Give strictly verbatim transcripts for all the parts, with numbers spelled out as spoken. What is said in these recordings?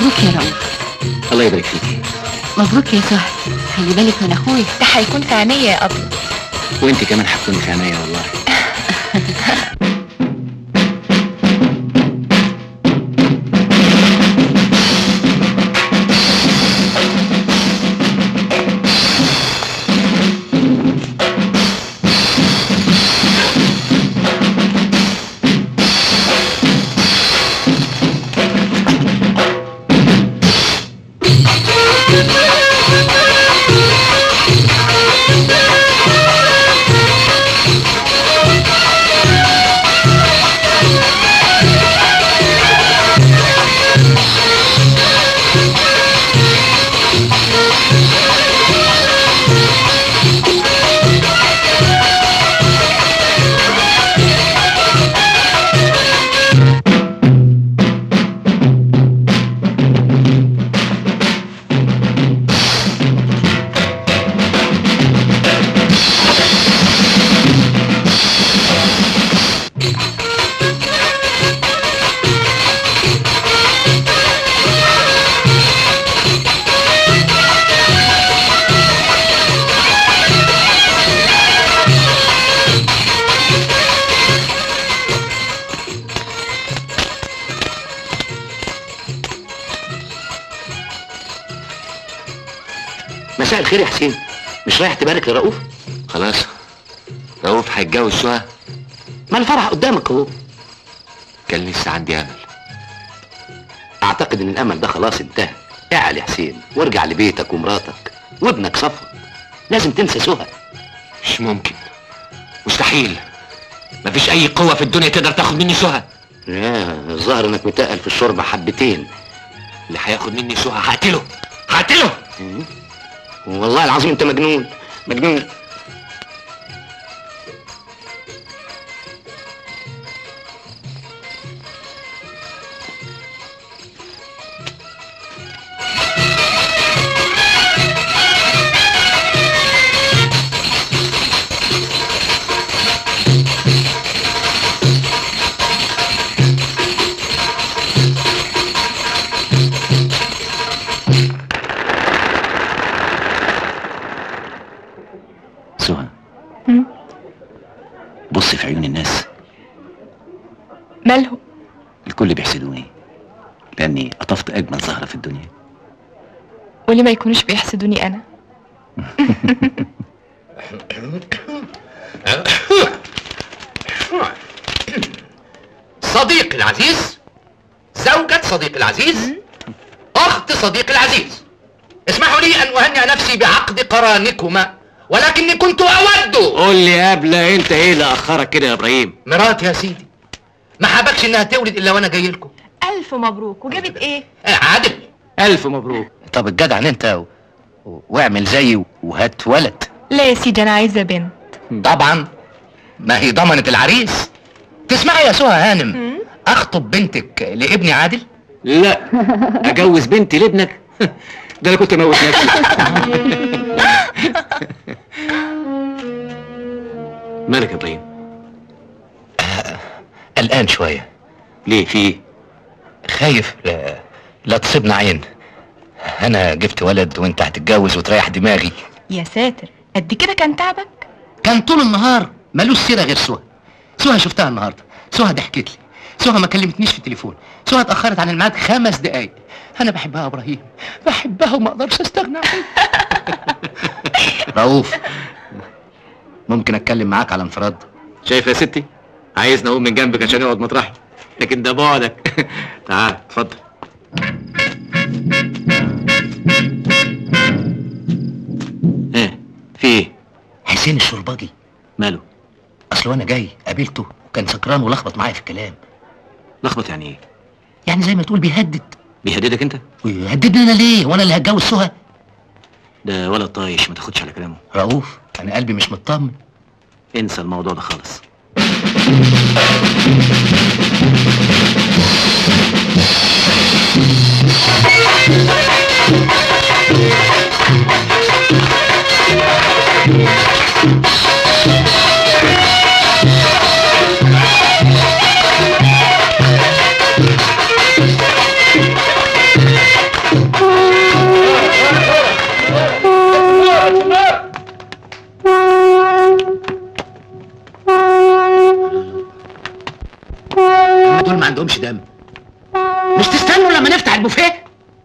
مبروك يا رؤوف. الله يبارك فيكي. مبروك يا سهى، خلي بالك من اخويا ده هيكون في عينيا يا ابو. وانت كمان هتكوني في عينيا والله. مساء الخير يا حسين، مش رايح تبارك لرؤوف؟ خلاص رؤوف هيتجوز سهى. ما الفرح قدامك اهو. كان لسه عندي امل. اعتقد ان الامل ده خلاص انتهى. اعل يا حسين وارجع لبيتك ومراتك وابنك صفا. لازم تنسى سهى. مش ممكن، مستحيل. مفيش اي قوة في الدنيا تقدر تاخد مني سهى. يا الظاهر انك متقل في الشوربة حبتين. اللي هياخد مني سهى هقتله هقتله. والله العظيم انت مجنون مجنون. سهى، بصي في عيون الناس. مالهم؟ الكل بيحسدوني لاني قطفت اجمل زهرة في الدنيا. وليه ما يكونوش بيحسدوني انا؟ صديقي العزيز، زوجة صديقي العزيز، اخت صديقي العزيز، اسمحوا لي ان اهنئ نفسي بعقد قرانكما، ولكني كنت اود. قول لي قبل انت ايه اللي اخرك كده يا ابراهيم؟ مراتي يا سيدي ما حابكش انها تولد الا وانا جاي لكم. الف مبروك. وجابت ايه؟ آه عادل. الف مبروك. طب الجدع انت و... واعمل زيي وهات ولد. لا يا سيدي انا عايزه بنت. طبعا ما هي ضمنت العريس. تسمعي يا سهى هانم، اخطب بنتك لابني عادل؟ لا اجوز بنتي لابنك؟ ده انا كنت اموت نفسي. مالك يا ابراهيم؟ آه قلقان شويه. ليه في ايه؟ خايف لا, لا تصيبنا عين. انا جبت ولد وانت هتتجوز وتريح دماغي. يا ساتر، قد كده كان تعبك؟ كان طول النهار ملوش سيره غير سهى. سهى شفتها النهارده، سهى ضحكت لي، سهى ما كلمتنيش في التليفون، سهى اتاخرت عن الميعاد خمس دقايق. انا بحبها يا ابراهيم، بحبها وما اقدرش استغنى عنها. رؤوف، ممكن اتكلم معاك على انفراد؟ شايف يا ستي؟ عايزني اقوم من جنبك عشان يقعد مطرحي، لكن ده بعدك. تعال اتفضل. ايه في ايه؟ حسين الشرباجي. ماله؟ اصل وانا جاي قابلته وكان سكران ولخبط معايا في الكلام. لخبط يعني ايه؟ يعني زي ما تقول بيهدد. بيهددك انت؟ ويهددني انا ليه؟ وانا اللي هتجوز سهى؟ ده ولد طايش، ما تاخدش على كلامه. رؤوف انا قلبي مش مطمن. انسى الموضوع ده خالص.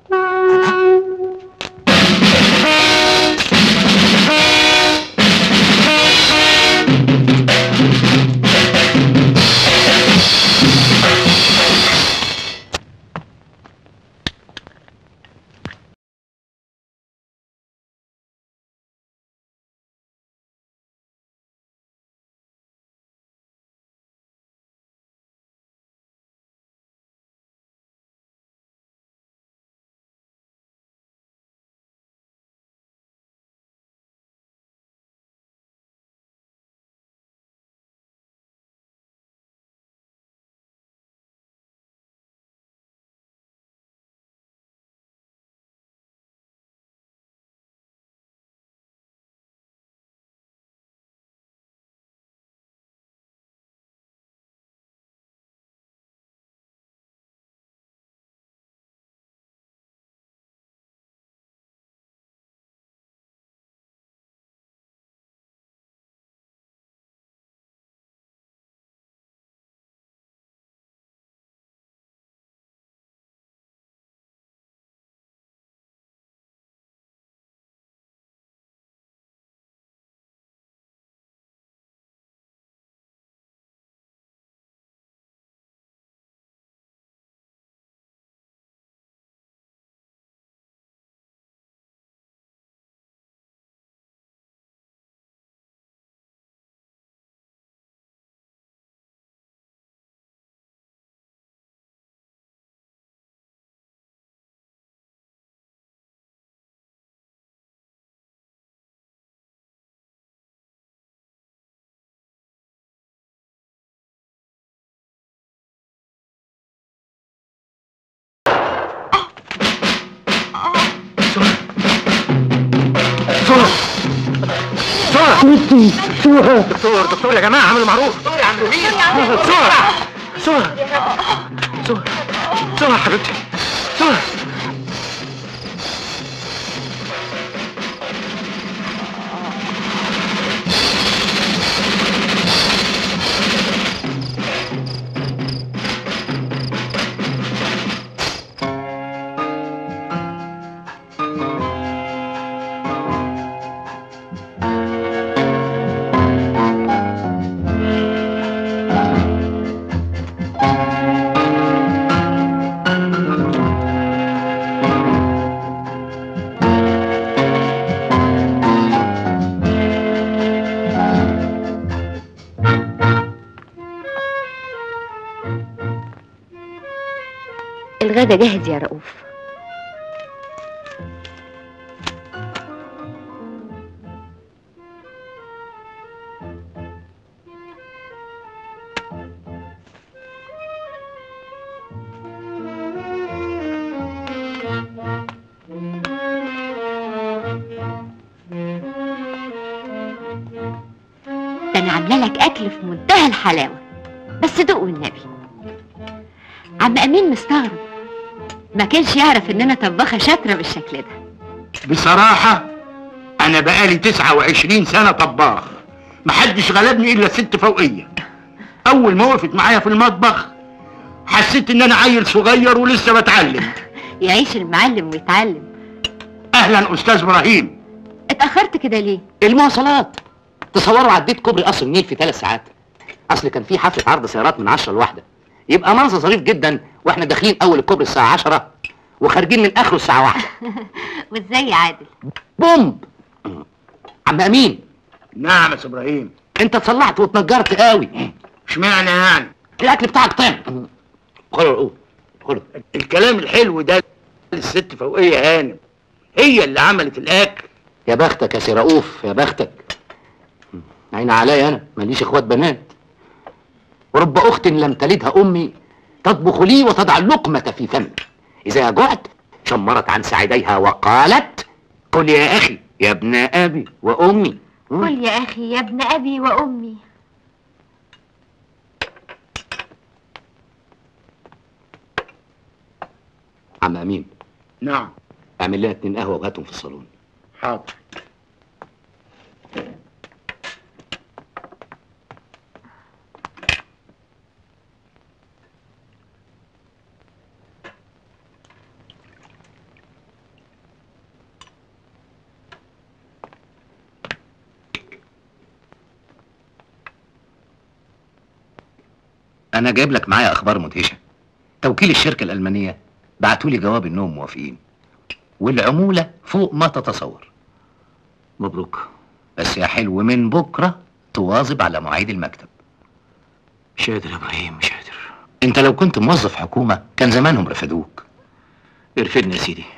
دكتور دكتور دكتور يا جماعه اعملوا معروف. دكتور يا عم مين؟ سهى سهى سهى سهى حبيبتي سهى. الغدا جاهز يا رؤوف. ده انا عامله لك اكل في منتهى الحلاوه، بس دوق والنبي. عم امين مستغرب، ما كانش يعرف ان انا طباخه شاطره بالشكل ده. بصراحه انا بقالي تسعة وعشرين سنه طباخ، محدش غلبني الا الست فوقيه. اول ما وقفت معايا في المطبخ حسيت ان انا عيل صغير ولسه بتعلم. يعيش المعلم ويتعلم. اهلا استاذ ابراهيم. اتاخرت كده ليه؟ المواصلات. تصوروا عديت كوبري قصر النيل في ثلاث ساعات. اصل كان في حفله عرض سيارات من عشرة لواحدة، يبقى منظر ظريف جدا واحنا داخلين اول الكوبري الساعه عشرة وخارجين من اخره الساعه واحدة. وازاي يا عادل؟ بومب. عم امين. نعم يا استاذ ابراهيم. انت اتصلعت واتنجرت قوي. اشمعنى يعني؟ الاكل بتاعك طعم. خلوا القوه خلوا. الكلام الحلو ده الست فوقيه هانم هي اللي عملت الاكل. يا بختك يا سي رؤوف، يا بختك. عين عليا انا ماليش اخوات بنات. ورب اخت لم تلدها امي تطبخ لي وتضع اللقمه في فمي، اذا جعت شمرت عن ساعديها وقالت: قل يا اخي يا ابن ابي وامي. قل يا اخي يا ابن ابي وامي. عم امين. نعم. اعمل لنا اتنين قهوه وهاتهم في الصالون. حاضر. انا جايب لك معايا اخبار مدهشه. توكيل الشركه الالمانيه بعتوا لي جواب انهم موافقين، والعموله فوق ما تتصور. مبروك. بس يا حلو من بكره تواظب على مواعيد المكتب. مش قادر يا ابراهيم، مش قادر. انت لو كنت موظف حكومه كان زمانهم رفدوك. ارفدني يا سيدي.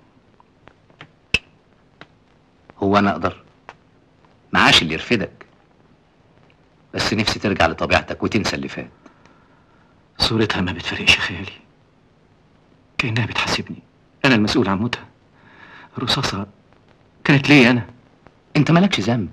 هو انا اقدر؟ معاش اللي يرفدك، بس نفسي ترجع لطبيعتك وتنسى اللي فات. صورتها ما بتفرقش خيالي، كأنها بتحاسبني، أنا المسؤول عن موتها. الرصاصة كانت ليه أنا؟ انت مالكش ذنب.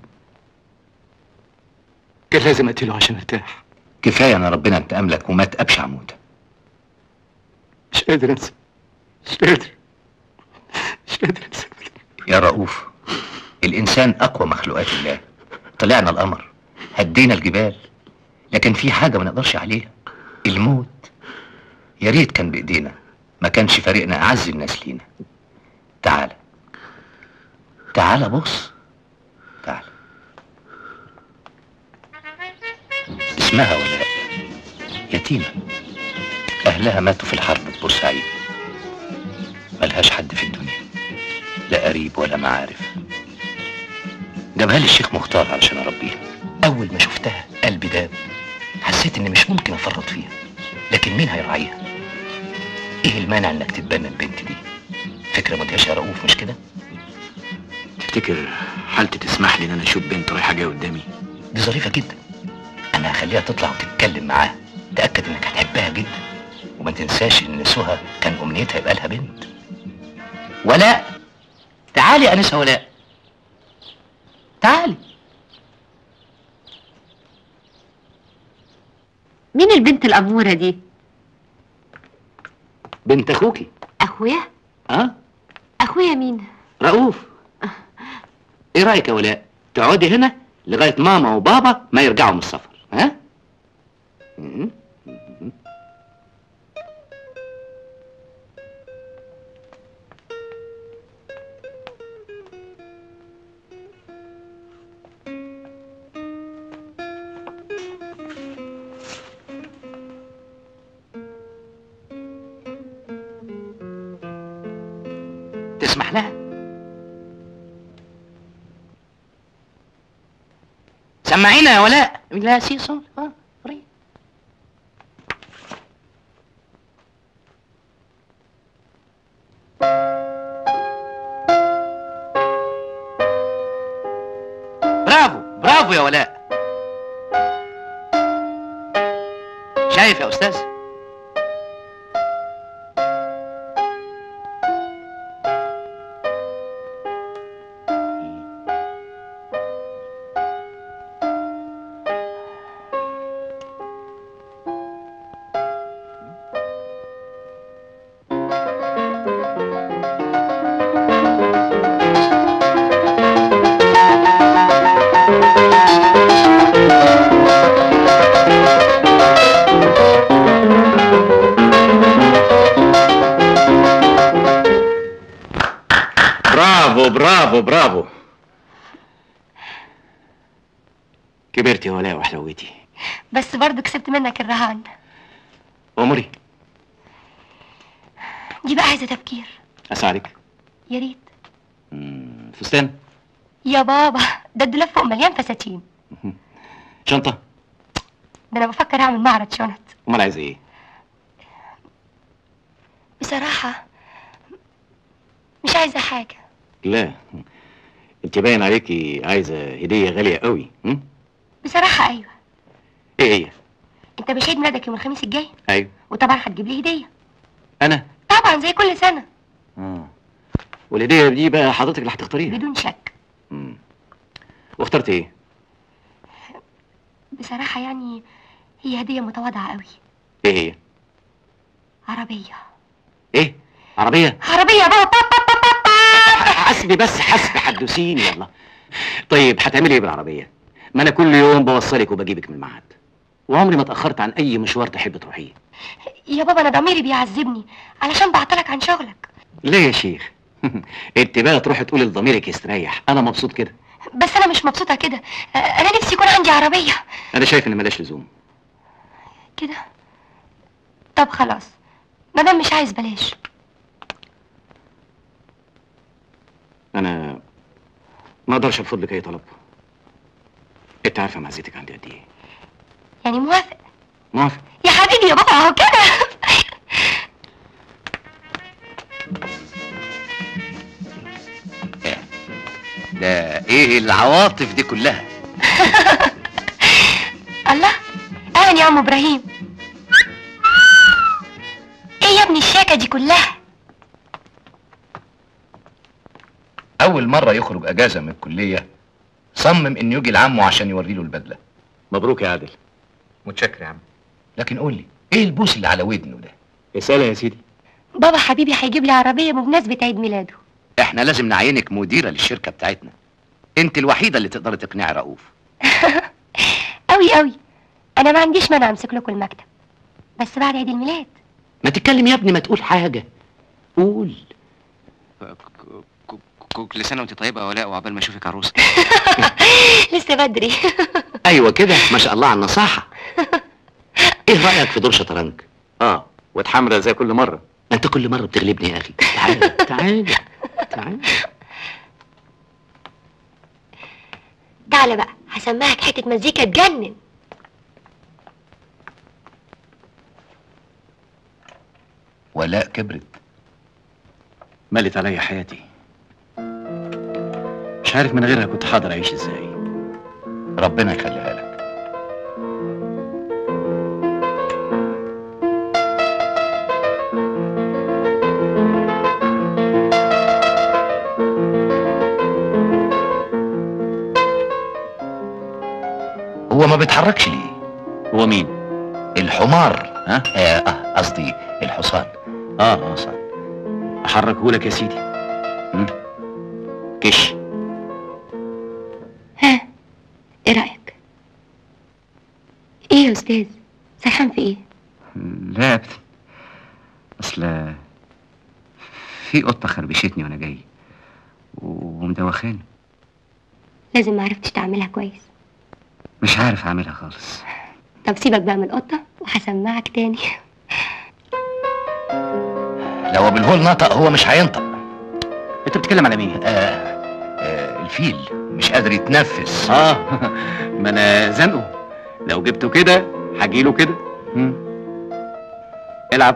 كان لازم أقتله عشان أرتاح. كفايه ان ربنا انتقم لك وما تقبش عموته. مش قادر أنسى، مش قادر مش قادر أنسى. يا رؤوف، الانسان اقوى مخلوقات الله. طلعنا القمر، هدينا الجبال، لكن في حاجه ما نقدرش عليها، الموت. يا ريت كان بايدينا، ما كانش فارقنا اعز الناس لينا. تعال تعال بص، تعال. اسمها ولاء، يتيمه، اهلها ماتوا في الحرب في بورسعيد. ملهاش حد في الدنيا، لا قريب ولا معارف. جابها لي الشيخ مختار علشان اربيها. اول ما شفتها قلبي داب، حسيت اني مش ممكن افرط فيها، لكن مين هيراعيها؟ ايه المانع انك تتبنى البنت دي؟ فكره مدهشه يا رؤوف، مش كده؟ تفتكر حالتي تسمح لي ان انا اشوف بنت رايحه جايه قدامي؟ دي ظريفه جدا، انا هخليها تطلع وتتكلم معاها. تاكد انك هتحبها جدا، وما تنساش ان سهى كان امنيتها يبقى لها بنت. ولاء، تعالي يا انسه ولاء، تعالي. مين البنت الأمورة دي؟ بنت اخوكي. أخويا؟ اه أخويا مين؟ رؤوف. ايه رايك يا ولاء تقعدي هنا لغايه ماما وبابا ما يرجعوا من السفر؟ ها؟ م- م- تسمح لها؟ سمعينا يا ولاء. لا سيصون. اه قريب. برافو برافو يا ولاء. شايف يا استاذ؟ برافو برافو. كبرت يا ولاء وحلوتي. بس برضه كسبت منك الرهان. عمري دي بقى عايزه تفكير. اساعدك؟ يا ريت. مم، فستان؟ يا بابا ده الدولاب فوق مليان فساتين. شنطه؟ ده انا بفكر اعمل معرض شنط. امال عايزه ايه؟ بصراحه مش عايزه حاجه. لا انت باين عليكي عايزه هديه غاليه قوي. م? بصراحه ايوه. ايه هي؟ انت مش عيد ميلادك يوم الخميس الجاي؟ ايوه. وطبعا هتجيب لي هديه. انا؟ طبعا زي كل سنه. اه والهديه دي بقى حضرتك اللي هتختاريها؟ بدون شك. امم واخترت ايه؟ بصراحه يعني هي هديه متواضعه قوي. ايه هي؟ عربيه. ايه؟ عربيه؟ عربيه بابا. حسبي بس حسبي حدوسيني يلا. طيب هتعملي ايه بالعربيه؟ ما انا كل يوم بوصلك وبجيبك من الميعاد، وعمري ما اتاخرت عن اي مشوار تحب تروحيه. يا بابا انا ضميري بيعذبني علشان بعطلك عن شغلك. ليه يا شيخ؟ انت بقى تروحي تقولي لضميرك يستريح، انا مبسوط كده. بس انا مش مبسوطه كده، انا نفسي يكون عندي عربيه. انا شايف ان ملاش لزوم كده. طب خلاص، مادام مش عايز بلاش. انا ما اقدرش ارفض لك اي طلب. انت عارفه معزتك عندي قد ايه. يعني موافق؟ موافق يا حبيبي يا بابا، اهو كده. ده ايه العواطف دي كلها؟ الله، اهلا يا عم ابراهيم. ايه يا ابني الشاكه دي كلها؟ اول مره يخرج اجازه من الكليه صمم انه يجي لعمه عشان يوري له البدله. مبروك يا عادل. متشكر يا عم. لكن قول لي ايه البوس اللي على ودنه ده؟ اسالها يا سيدي. بابا حبيبي هيجيب لي عربيه بمناسبه عيد ميلاده. احنا لازم نعينك مديره للشركه بتاعتنا. انت الوحيده اللي تقدري تقنعي رؤوف. قوي قوي. انا ما عنديش مانع امسك لكم المكتب، بس بعد عيد الميلاد. ما تتكلم يا ابني، ما تقول حاجه. قول. كل سنه وانت طيبه يا ولاء، وعقبال ما اشوفك عروسه. لسه بدري. ايوه كده، ما شاء الله على النصاحه. ايه رايك في دور شطرنج؟ اه، واتحمرة زي كل مره. ما انت كل مره بتغلبني يا اخي. تعال تعال تعال. تعالى بقى هسمعك حته مزيكا تجنن. ولاء كبرت، ملت عليا حياتي. مش عارف من غيرها كنت حاضر اعيش ازاي. ربنا يخليها لك. هو ما بيتحركش ليه؟ هو مين؟ الحمار. ها؟ اه قصدي آه الحصان. اه اه صح. احركهولك يا سيدي. م? كش. ها، ايه رايك؟ ايه يا استاذ، سرحان في ايه؟ لا ابدا، اصل في قطه خربشتني وانا جاي ومدوخاني. لازم ما عرفتش تعملها كويس. مش عارف اعملها خالص. طب سيبك بقى من القطه وهسمعك تاني. لو ابو الهول نطق هو مش هينطق. انت بتتكلم على مين؟ آه آه الفيل مش قادر يتنفس. اه ما انا زنقه، لو جبته كده هجيله كده. العب.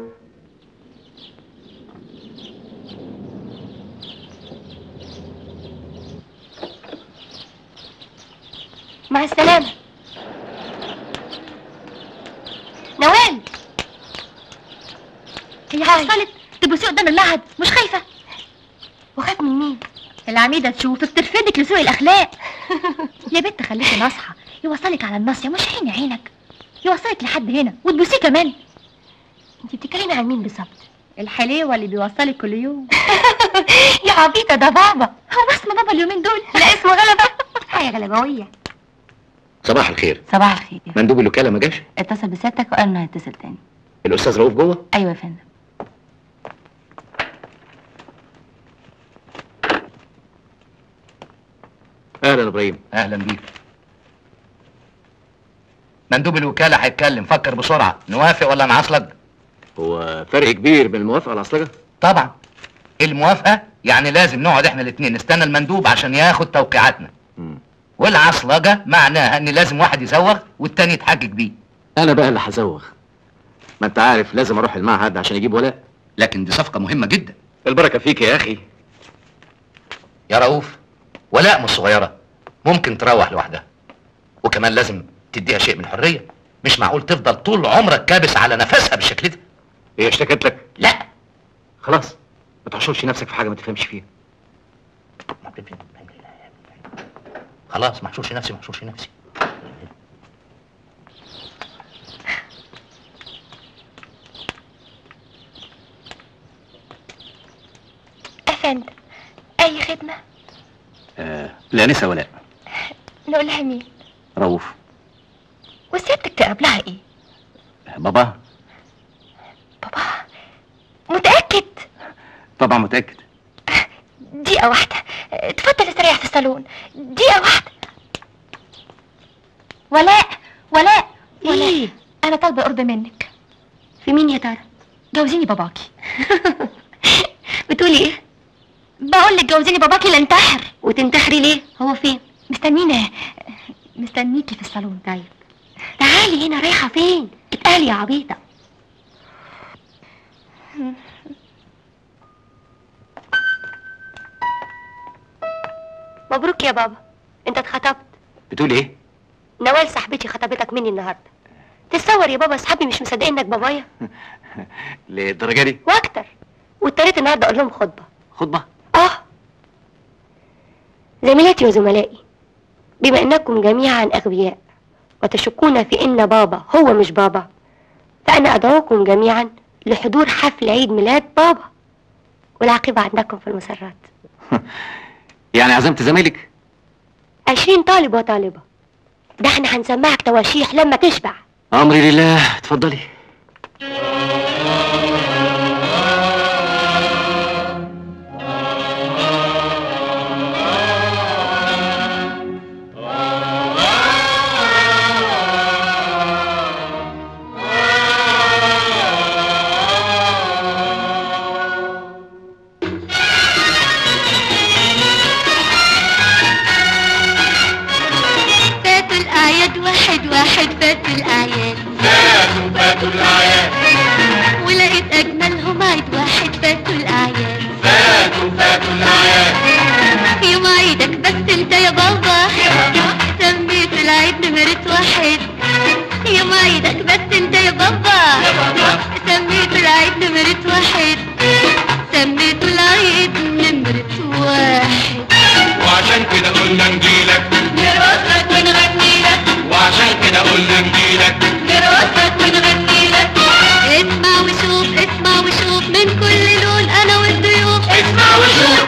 مع السلامه. نوال، هي حصلت تبصي قدام المعهد مش خايفه؟ وخاف من مين؟ العميدة تشوفك ترفدك لسوء الأخلاق. يا بنت خليكي ناصحة، يوصلك على الناصية مش عيني عينك، يوصلك لحد هنا وتبوسيه كمان. انت بتتكلمي عن مين بالظبط؟ الحليوة اللي بيوصلك كل يوم. يا عبيطة، ده بابا. هو اسم بابا اليومين دول؟ لا اسمه غلبة. حاجة غلبوية. صباح الخير. صباح الخير. مندوب الوكالة ما جاش؟ اتصل بسيادتك وقال انه هيتصل تاني. الأستاذ رؤوف جوه؟ أيوة يا فندم. اهلا ابراهيم. اهلا بيك. مندوب الوكاله هيتكلم، فكر بسرعه. نوافق ولا نعصلج؟ هو فرق كبير بين الموافقه والعصلجه؟ طبعا. الموافقه يعني لازم نقعد احنا الاثنين نستنى المندوب عشان ياخد توقيعاتنا. م. والعصلجه معناها ان لازم واحد يزوغ والتاني يتحجج بيه. انا بقى اللي هزوغ. ما انت عارف لازم اروح المعهد عشان اجيب ولاء. لكن دي صفقه مهمه جدا. البركه فيك يا اخي. يا رؤوف، ولاء مش صغيرة، ممكن تروح لوحدها، وكمان لازم تديها شيء من الحرية. مش معقول تفضل طول عمرك كابس على نفسها بالشكل ده. هي اشتكت لك؟ لا. خلاص، ما تحشرش نفسك في حاجة ما تفهمش فيها. خلاص، ما احشرش نفسي ما احشرش نفسي. أفندم، أي خدمة؟ آه، الأنسة ولاء. نقول لها مين؟ رؤوف. وسيادتك تقرب لها ايه؟ بابا. بابا متأكد؟ طبعا متأكد. دقيقة واحدة، اتفضل استريح في الصالون. دقيقة واحدة. ولاء ولاء ولاء، أنا طالبة قرب منك. في مين يا ترى؟ جوزيني باباكي. بتقولي ايه؟ بقول لك جوزيني باباكي لانتحر. وتنتحري ليه؟ هو فين؟ مستنينا مستنيكي في الصالون. طيب تعالي هنا. رايحة فين؟ اتقالي يا عبيطة. مبروك يا بابا، انت اتخطبت. بتقول ايه؟ نوال صاحبتي خطبتك مني النهارده. تتصور يا بابا اصحابي مش مصدقين انك بابايا؟ للدرجه دي؟ واكتر. واضطريت النهارده اقول لهم خطبه. خطبه؟ اه. زميلاتي وزملائي، بما انكم جميعا اغبياء وتشكون في ان بابا هو مش بابا، فانا ادعوكم جميعا لحضور حفل عيد ميلاد بابا، والعاقبه عندكم في المسرات. يعني عزمت زمايلك؟ عشرين طالب وطالبه. ده احنا هنسمعك تواشيح لما تشبع. امري لله، اتفضلي. واحد واحد فاتوا الأعياد، فاتوا فاتوا الأعياد، ولقيت أجملهم عيد واحد فاتوا الأعياد، فاتوا فاتوا الأعياد. يوم عيدك بس أنت يا بابا سميت العيد نمرة واحد. يوم عيدك بس أنت يا بابا سميت العيد نمرة واحد. سميت العيد نمرة واحد، وعشان كده قلنا نجيلك نرقصك ونغني لك، وعشان كده قلنا نجيلك نرقصك ونغني لك. اسمع وشوف اسمع وشوف من كل لون انا والضيوف. اسمع وشوف.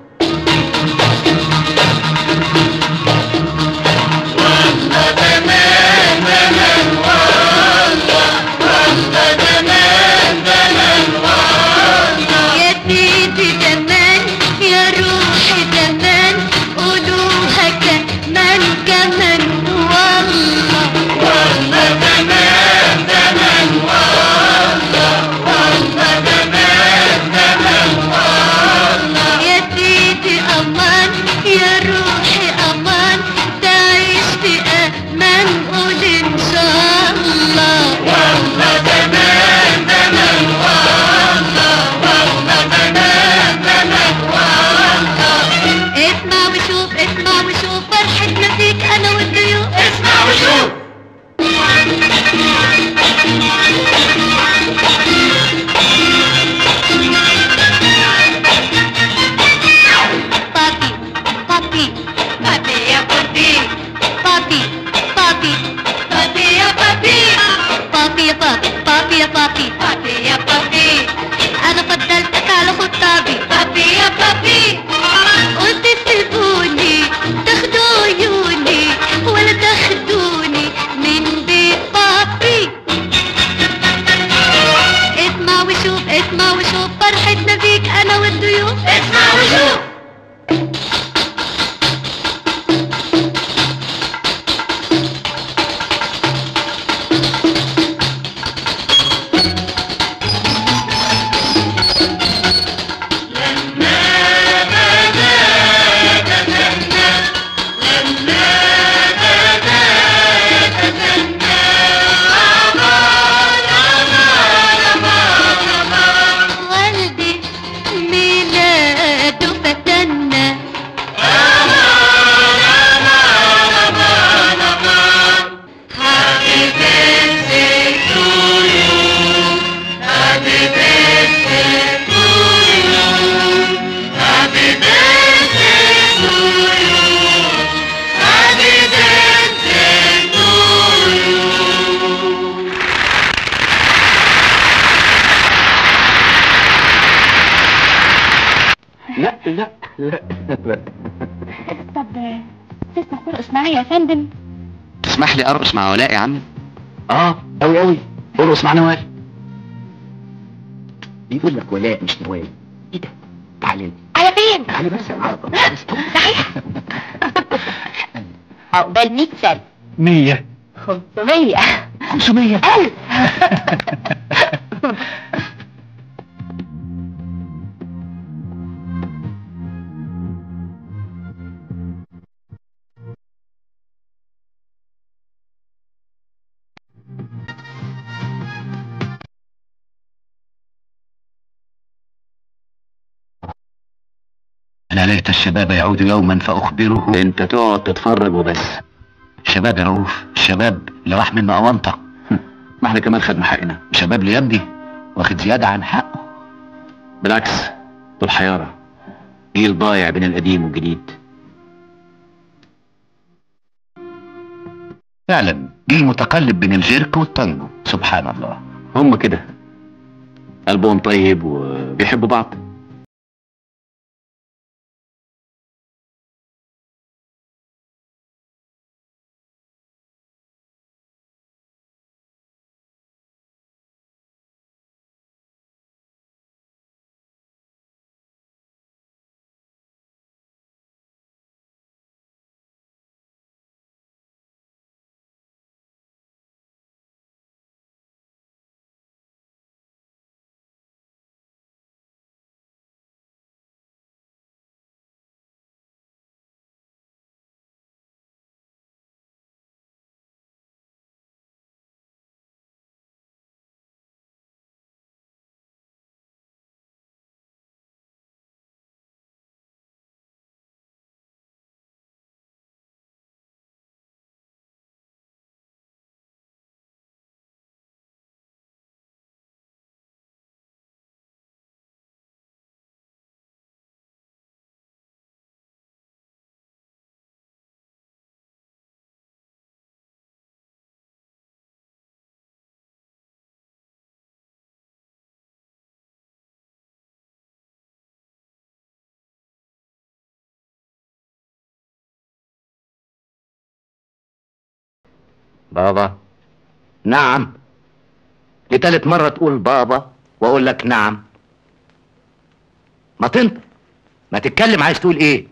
والله زمان زمان والله، والله زمان زمان والله. يا سيدي زمان يا روحي زمان، قولوها كمان كمان والله. والله زمان زمان والله، والله زمان زمان والله. يا سيدي امان يا روحي امان، تعيش في امان قول ان شاء الله. والله زمان زمان والله، والله زمان زمان والله. اسمع وشوف اسمع وشوف فرحتنا فيك انا والضيوف. اسمع وشوف. بابي بابي بابي يا بابي، بابي بابي بابي يا بابي، بابي يا بابي بابي يا بابي بابي يا بابي، انا فضلتك على خطابي. بابي يا بابي. قلت تسيبوني تاخدوا عيوني ولا تاخدوني من بيت بابي. اسمع وشوف اسمع وشوف فرحتنا بيك انا والضيوف. اسمع وشوف. والدي ميلاده فتنا، Happy birthday to you, happy birthday to you, happy birthday to you, happy birthday to you. لا لا لا لا. طب تسمح ترقص معايا يا فندم؟ تسمح لي ارقص مع ولاء يا عم؟ اه اوي اوي، ارقص مع نوال. بيقول لك ولاء مش نوال. ايه ده؟ تعالي على فين؟ تعالي بس يا عم. صحيح. عقبال مية سنة. مية خمسمية. خمسمية ألف. انا ليت الشباب يعود يوما فاخبره. انت تقعد تتفرج وبس. شباب يا رؤوف، الشباب اللي راح منه اونطه. ما احنا كمان خدنا حقنا. شباب اللي يبدي واخد زياده عن حقه. بالعكس، دول حياره، جيل ضايع بين القديم والجديد. فعلا جيل متقلب بين الجيرك والتانجو. سبحان الله. هم كده، قلبهم طيب وبيحبوا بعض. بابا. نعم. لتالت مرة تقول بابا واقول لك نعم. ما تنطق، ما تتكلم. عايز تقول ايه؟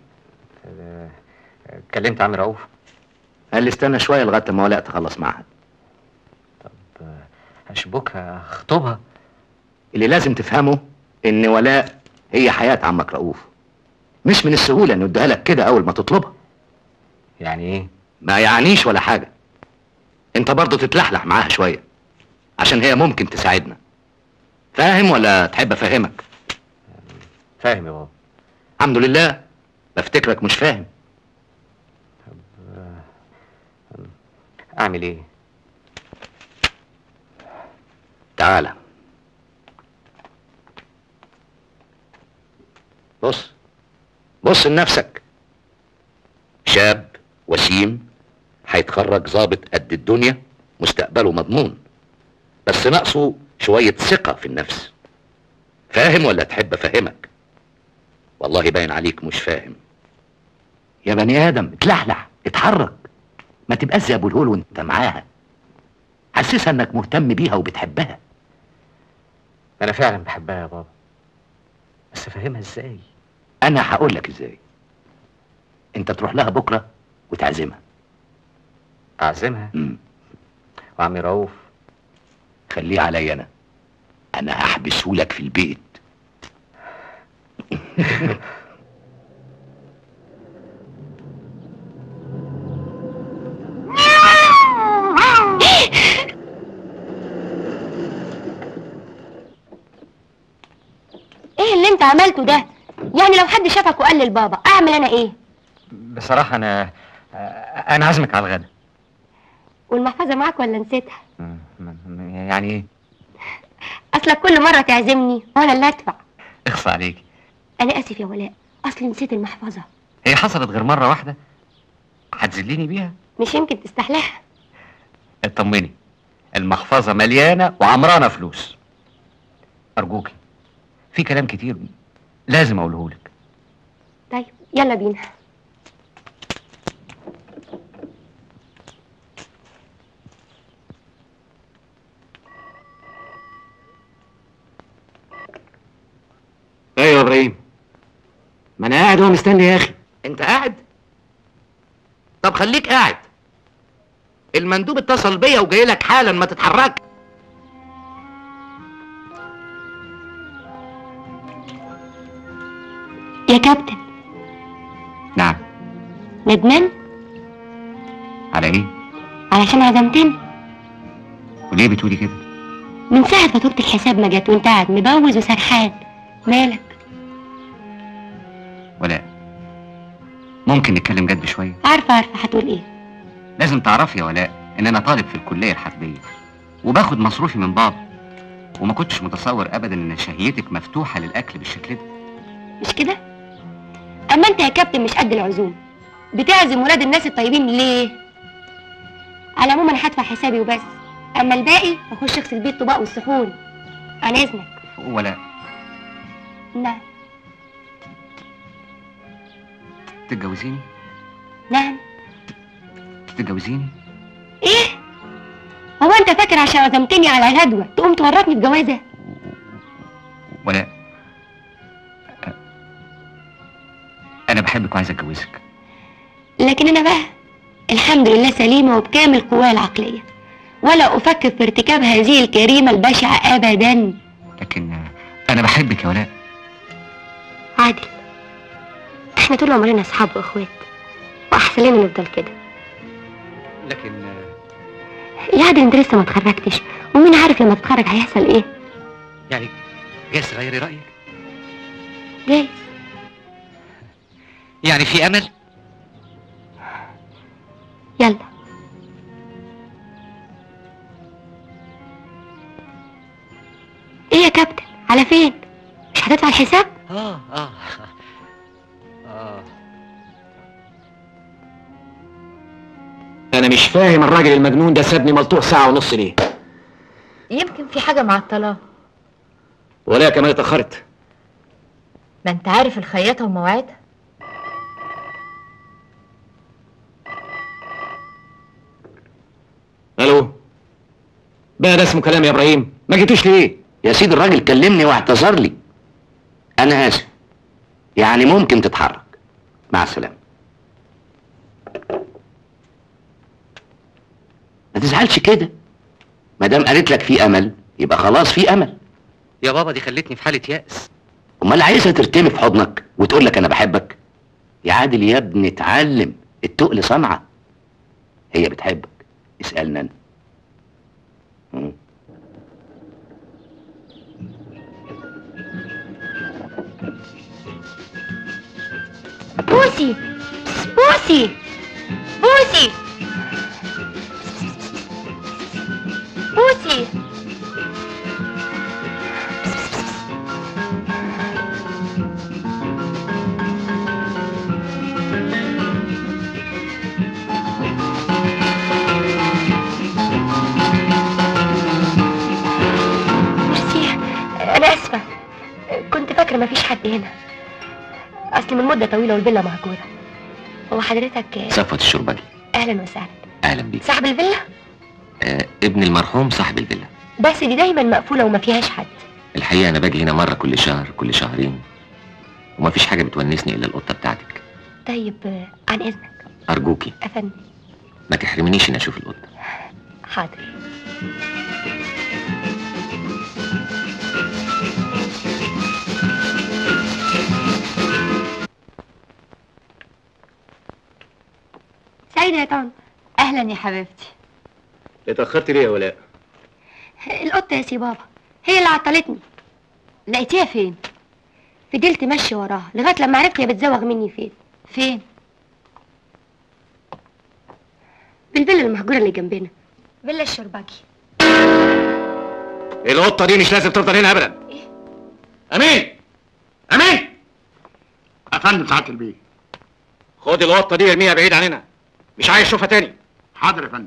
اتكلمت عم رؤوف. قال لي استنى شوية لغاية ما ولاء تخلص معاها. طب اشبكها، اخطبها. اللي لازم تفهمه ان ولاء هي حياة عمك رؤوف، مش من السهولة انه اديها لك كده اول ما تطلبها. يعني ايه؟ ما يعنيش ولا حاجة. انت برضه تتلحلح معاها شوية عشان هي ممكن تساعدنا. فاهم ولا تحب افهمك؟ فاهم يا بابا. الحمد لله، بفتكرك مش فاهم. طب اعمل ايه؟ تعالى بص بص لنفسك. شاب وسيم هيتخرج ظابط قد الدنيا، مستقبله مضمون، بس ناقصه شوية ثقة في النفس. فاهم ولا تحب افهمك؟ والله باين عليك مش فاهم. يا بني ادم اتلحلح، اتحرك، ما تبقاش زي ابو الهول وانت معاها. حسسها انك مهتم بيها وبتحبها. انا فعلا بحبها يا بابا، بس فاهمها ازاي؟ انا هقول لك ازاي. انت تروح لها بكره وتعزمها. اعزمها؟ امم وعمي رؤوف خليه عليا انا انا هحبسه لك في البيت. ايه اللي انت عملته ده؟ يعني لو حد شافك وقال للبابا اعمل انا ايه؟ بصراحة انا انا عازمك على الغدا. والمحفظة معاك ولا نسيتها؟ يعني ايه؟ اصلك كل مرة تعزمني وانا اللي ادفع. اخفى عليكي. انا اسف يا ولاء، اصلي نسيت المحفظة. هي حصلت غير مرة واحدة؟ هتذليني بيها؟ مش يمكن تستحلها. اطمني، المحفظة مليانة وعمرانة فلوس. ارجوكي، في كلام كتير لازم اقوله لك. طيب يلا بينا. ايوه يا ابراهيم، ما انا قاعد وهو مستني يا اخي. انت قاعد؟ طب خليك قاعد. المندوب اتصل بيا وجاي لك حالا، ما تتحرك. يا كابتن. نعم. ندمان؟ على ايه؟ علشان عزمتني. وليه بتقولي كده؟ من ساعة فاتورة الحساب ما جت وانت قاعد مبوز وسرحان. مالك؟ ولا ممكن نتكلم جد شويه؟ عارفه عارفه هتقول ايه. لازم تعرفي يا ولاء ان انا طالب في الكليه الحربيه وباخد مصروفي من بابا، وما كنتش متصور ابدا ان شهيتك مفتوحه للاكل بالشكل ده. مش كده؟ اما انت يا كابتن مش قد العزوم، بتعزم ولاد الناس الطيبين ليه؟ على العموم انا هدفع حسابي وبس، اما الباقي اخش اغسل بيه الطباق والصحون. عن اذنك. ولاء. نعم. تتجوزيني؟ نعم. تتجوزيني؟ ايه؟ هو انت فاكر عشان عزمتني على الغدوه تقوم تورطني بجوازه؟ ولاء، انا بحبك وعايز اتجوزك. لكن انا بقى الحمد لله سليمه وبكامل قواي العقليه، ولا افكر في ارتكاب هذه الجريمه البشعه ابدا. لكن انا بحبك يا ولاء. عادل، احنا طول عمرنا اصحاب واخوات، واحسن لنا نفضل كده. لكن يا عادل انت لسه ما اتخرجتش، ومين عارف لما تتخرج هيحصل ايه؟ يعني جايز تغيري رايك؟ جايز. يعني في امل؟ يلا. ايه يا كابتن، على فين؟ مش هتدفع الحساب؟ اه اه اه انا مش فاهم الراجل المجنون ده سابني ملطوع ساعة ونص ليه؟ يمكن في حاجة معطلاه. ولا كمان اتأخرت. ما انت عارف الخياطة ومواعيدها. الو، بقى ده اسمه كلام يا ابراهيم؟ ما جيتوش ليه؟ يا سيدي الراجل كلمني واعتذر لي. انا اسف، يعني ممكن تتحرك. مع السلامه. ما تزعلش كده، ما دام قالت لك في امل يبقى خلاص في امل. يا بابا دي خلتني في حالة يأس. امال عايزها ترتمي في حضنك وتقول لك انا بحبك؟ يا عادل يا ابني اتعلم، التقل صنعه. هي بتحبك، اسالنا انا. مم. بوسي بوسي بوسي بوسي. ميرسي، انا اسفه، كنت فاكره مفيش حد هنا، اصل من مده طويله والفيلا مهجوره. هو حضرتك صفوت الشربجي. اهلا وسهلا. اهلا بيك. صاحب الفيلا؟ آه ابن المرحوم صاحب الفيلا، بس دي دايما مقفوله وما فيهاش حد. الحقيقه انا باجي هنا مره كل شهر كل شهرين، وما فيش حاجه بتونسني الا القطه بتاعتك. طيب عن اذنك. ارجوكي افندم. ما تحرمنيش اني اشوف القطه. حاضر. سعيدة يا طنط. اهلا يا حبيبتي. اتأخرت ليه يا ولاء؟ القطة يا سي بابا هي اللي عطلتني. لقيتيها فين؟ فضلت ماشي وراها لغاية لما عرفت هي بتزوغ مني فين. فين؟ بالفيلا المهجورة اللي جنبنا. فيلا الشربجي. القطة دي مش لازم تفضل هنا أبدا. إيه؟ امين امين. افندم سعاده البيه. خد القطة دي ارميها بعيد عننا، مش عايز اشوفها تاني. حاضر يا فندم.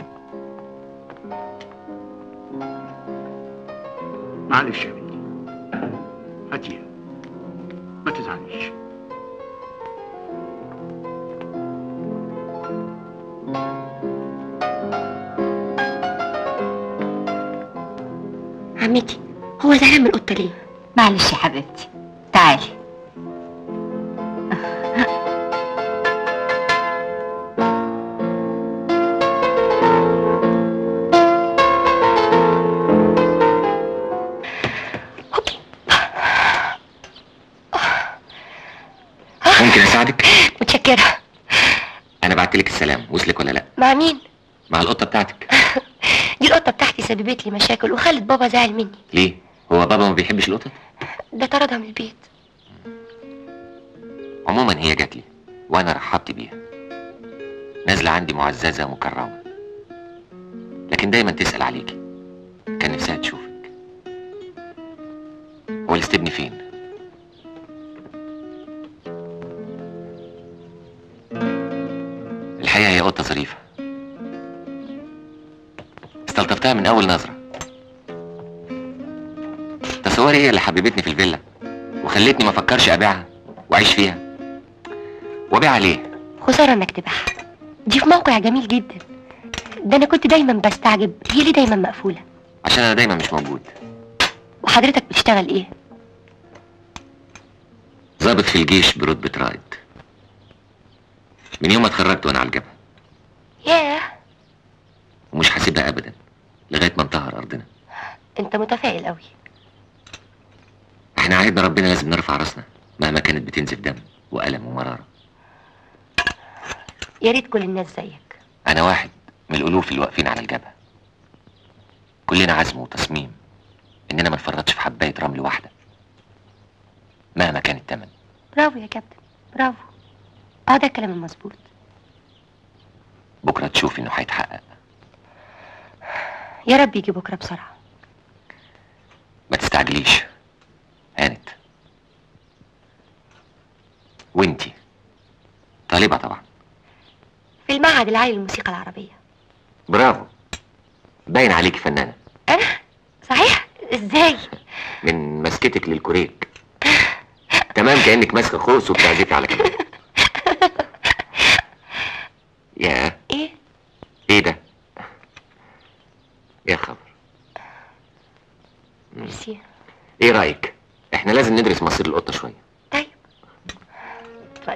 معلش يا بنتي، هاتيها، ما تزعليش. عمتي، هو زعلان من القطة ليه؟ معلش يا حبيبتي، تعالي. ممكن اساعدك؟ متشكرة. انا بعتلك السلام، وصلك ولا لا؟ مع مين؟ مع القطه بتاعتك. دي القطة بتاعتي سببت لي مشاكل وخلت بابا زعل مني. ليه؟ هو بابا ما بيحبش القطط؟ ده طردها من البيت. عموما هي جات لي وانا رحبت بيها. نازله عندي معززه مكرمه، لكن دايما تسال عليكي، كان نفسها تشوفك. هو الاستبن فين؟ الحقيقه هي قطه ظريفه، استلطفتها من اول نظره. تصوري هي اللي حببتني في الفيلا وخلتني ما افكرش ابيعها واعيش فيها. وابيعها ليه؟ خسارة انك تبيعها، دي في موقع جميل جدا. ده انا كنت دايما بستعجب هي ليه دايما مقفولة. عشان انا دايما مش موجود. وحضرتك بتشتغل ايه؟ ضابط في الجيش برتبة رائد، من يوم ما اتخرجت وانا على الجبهة. ياه، ومش هسيبها ابدا لغاية ما انتهر ارضنا. انت متفائل قوي. احنا عهدنا ربنا لازم نرفع راسنا مهما كانت بتنزف دم وألم ومرارة. يا ريت كل الناس زيك. انا واحد من الالوف اللي واقفين على الجبهة. كلنا عزم وتصميم اننا ما نفرطش في حباية رمل واحدة مهما كان الثمن. برافو يا كابتن، برافو. اه ده الكلام المظبوط. بكرة تشوف انه هيتحقق. يا رب يجي بكرة بسرعة. ما تستعجليش هانت. وانتي طالبة طبعا في المعهد العالي للموسيقى العربية. برافو، باين عليكي فنانة. أنا؟ صحيح؟ ازاي؟ من مسكتك للكوريك تمام، كأنك ماسكة خوص وبتعزفي على كده. يا ايه؟ ايه ده؟ يا خبر. ميرسي. ايه رأيك؟ احنا لازم ندرس مصير القطة شوية. طيب اتفضل.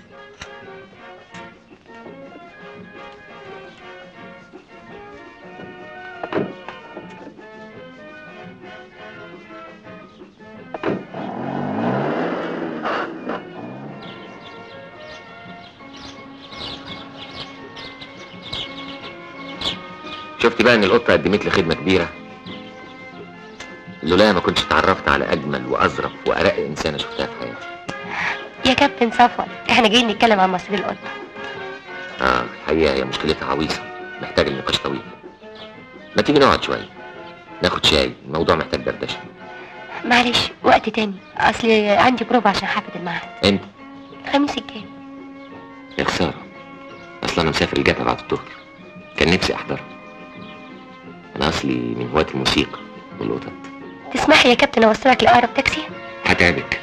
شفتي بقى ان القطة قدمت لي خدمة كبيرة؟ لولاها ما كنتش اتعرفت على اجمل واظرف وارق انسانة شفتها في حياتي. يا كابتن صفوت، احنا جايين نتكلم عن مصير القطة. اه الحقيقة هي مشكلتها عويصة، محتاجة لنقاش طويل. ما تيجي نقعد شوية ناخد شاي، الموضوع محتاج دردشة. معلش وقت تاني، اصل عندي بروفا عشان حافظ المعهد. امتى؟ الخميس الجاي. يا خسارة، اصلا انا مسافر الجبهة بعد الظهر، كان نفسي احضرها. انا اصلي من هواة الموسيقى والقطط. تسمحي يا كابتن اوصلك لاقرب تاكسي؟ هتعبك.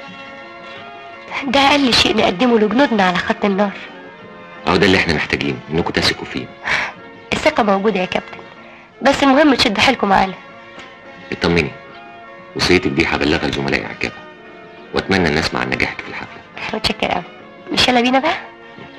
ده اقل شيء نقدمه لجنودنا على خط النار. اهو ده اللي احنا محتاجين، انكم تثقوا فيه. الثقة موجودة يا كابتن، بس المهم تشدوا حيلكم معانا. اطمني، وصيتك دي هبلغها لزملائي على الجبهة، واتمنى الناس مع نجاحك في الحفلة. متشكر قوي. مش يلا بينا بقى؟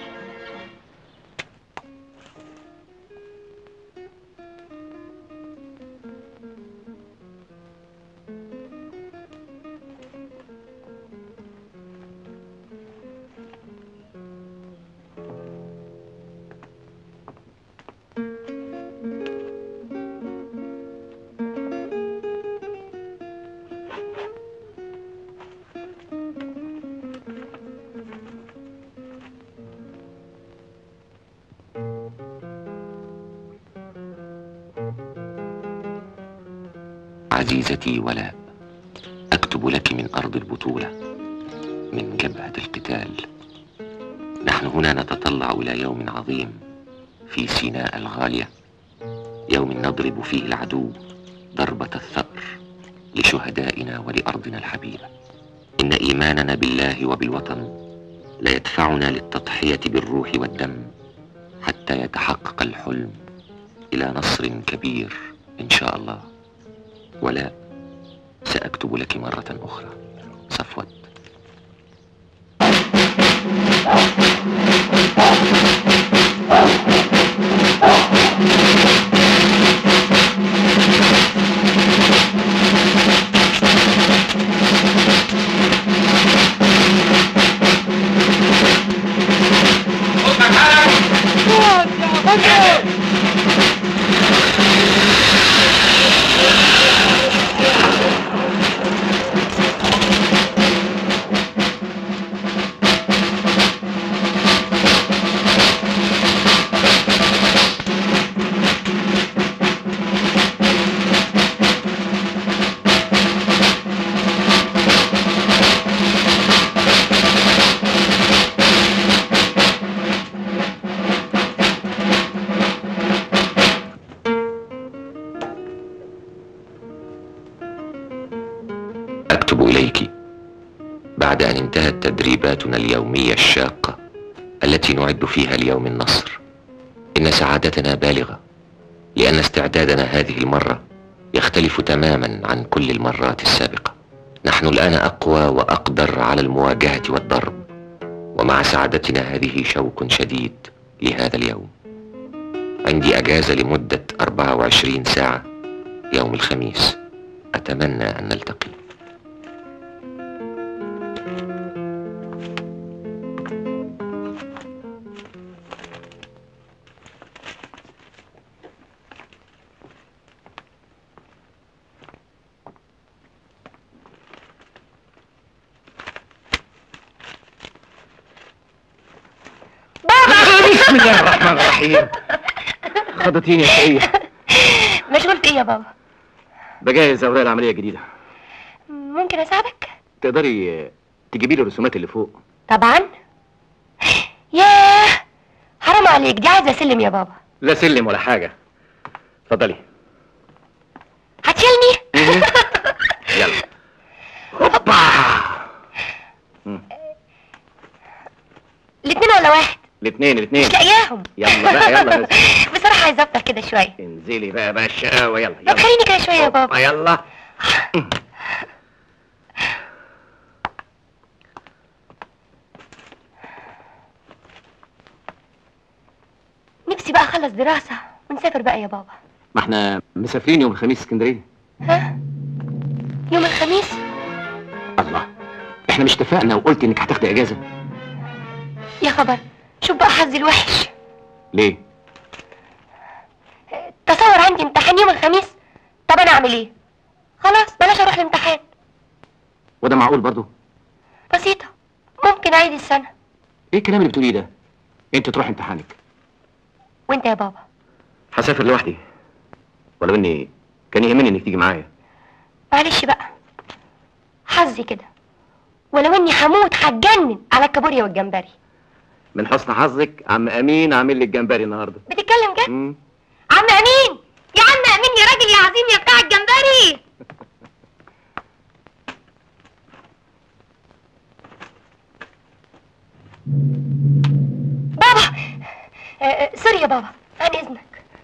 عزيزتي ولاء، أكتب لك من أرض البطولة، من جبهة القتال. نحن هنا نتطلع إلى يوم عظيم في سيناء الغالية، يوم نضرب فيه العدو ضربة الثأر لشهدائنا ولأرضنا الحبيبة. إن إيماننا بالله وبالوطن ليدفعنا للتضحية بالروح والدم حتى يتحقق الحلم إلى نصر كبير إن شاء الله. ولا سأكتب لك مرة أخرى. صفوت. بعد أن انتهت تدريباتنا اليومية الشاقة التي نعد فيها ليوم النصر، إن سعادتنا بالغة، لأن استعدادنا هذه المرة يختلف تماما عن كل المرات السابقة. نحن الآن أقوى وأقدر على المواجهة والضرب، ومع سعادتنا هذه شوق شديد لهذا اليوم. عندي أجازة لمدة أربعة وعشرين ساعة يوم الخميس، أتمنى أن نلتقي. بسم الله الرحمن الرحيم. خضتيني يا شقية. مشغول في ايه يا بابا؟ بجهز اوراق العملية الجديدة. ممكن اساعدك؟ تقدري تجيبي لي الرسومات اللي فوق؟ طبعا. ياه حرام عليك، دي عايزه سلم يا بابا. لا سلم ولا حاجة، اتفضلي. هتشيلني؟ يلا. هوبا. الاثنين ولا واحد؟ الاثنين الاثنين. مش لاقياهم. يلا بقى يلا بس. بصراحه عايزه افطر كده شويه. انزلي بقى بقى الشقاوة. يلا طب خليني كده شويه يا بابا. يلا. نفسي بقى اخلص دراسه ونسافر بقى يا بابا. ما احنا مسافرين يوم الخميس اسكندرية. ها؟ يوم الخميس؟ الله، احنا مش اتفقنا وقلت انك هتاخدي اجازة؟ يا خبر، شوف بقى حظي الوحش. ليه؟ تصور عندي امتحان يوم الخميس. طب انا اعمل ايه؟ خلاص بلاش اروح الامتحان. وده معقول برضو؟ بسيطه، ممكن اعيد السنه. ايه الكلام اللي بتقوليه ده؟ انت تروح امتحانك. وانت يا بابا؟ هسافر لوحدي، ولو اني كان يهمني انك تيجي معايا. معلش بقى، حظي كده، ولو اني هموت هتجنن على الكابوريا والجمبري. من حسن حظك عم امين عامل لي الجمبري النهارده. بتتكلم جد؟ مم. عم امين، يا عم امين يا راجل يا عظيم يا بتاع الجمبري. بابا آه آه سوري يا بابا، عن اذنك.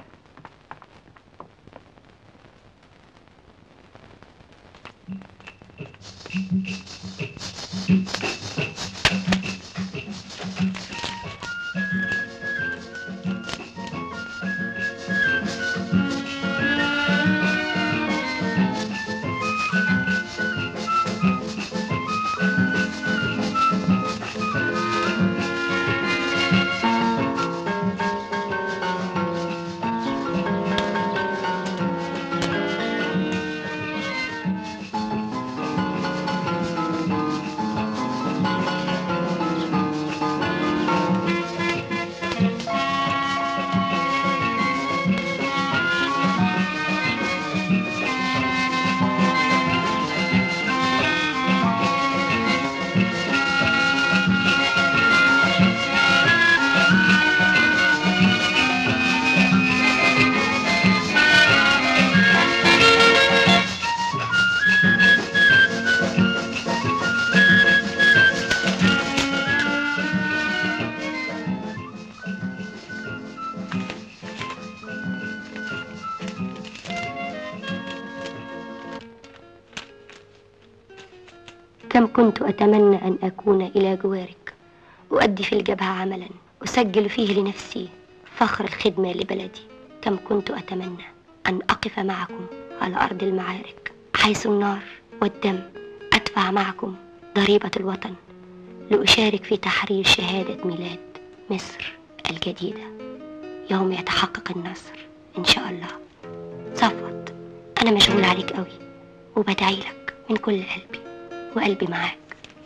كم كنت أتمنى أن أكون إلى جوارك، أؤدي في الجبهة عملا أسجل فيه لنفسي فخر الخدمة لبلدي. كم كنت أتمنى أن أقف معكم على أرض المعارك، حيث النار والدم أدفع معكم ضريبة الوطن، لأشارك في تحرير شهادة ميلاد مصر الجديدة، يوم يتحقق النصر إن شاء الله. صفوت، أنا مشغول عليك قوي وبدعي لك من كل قلبي، وقلبي معاك.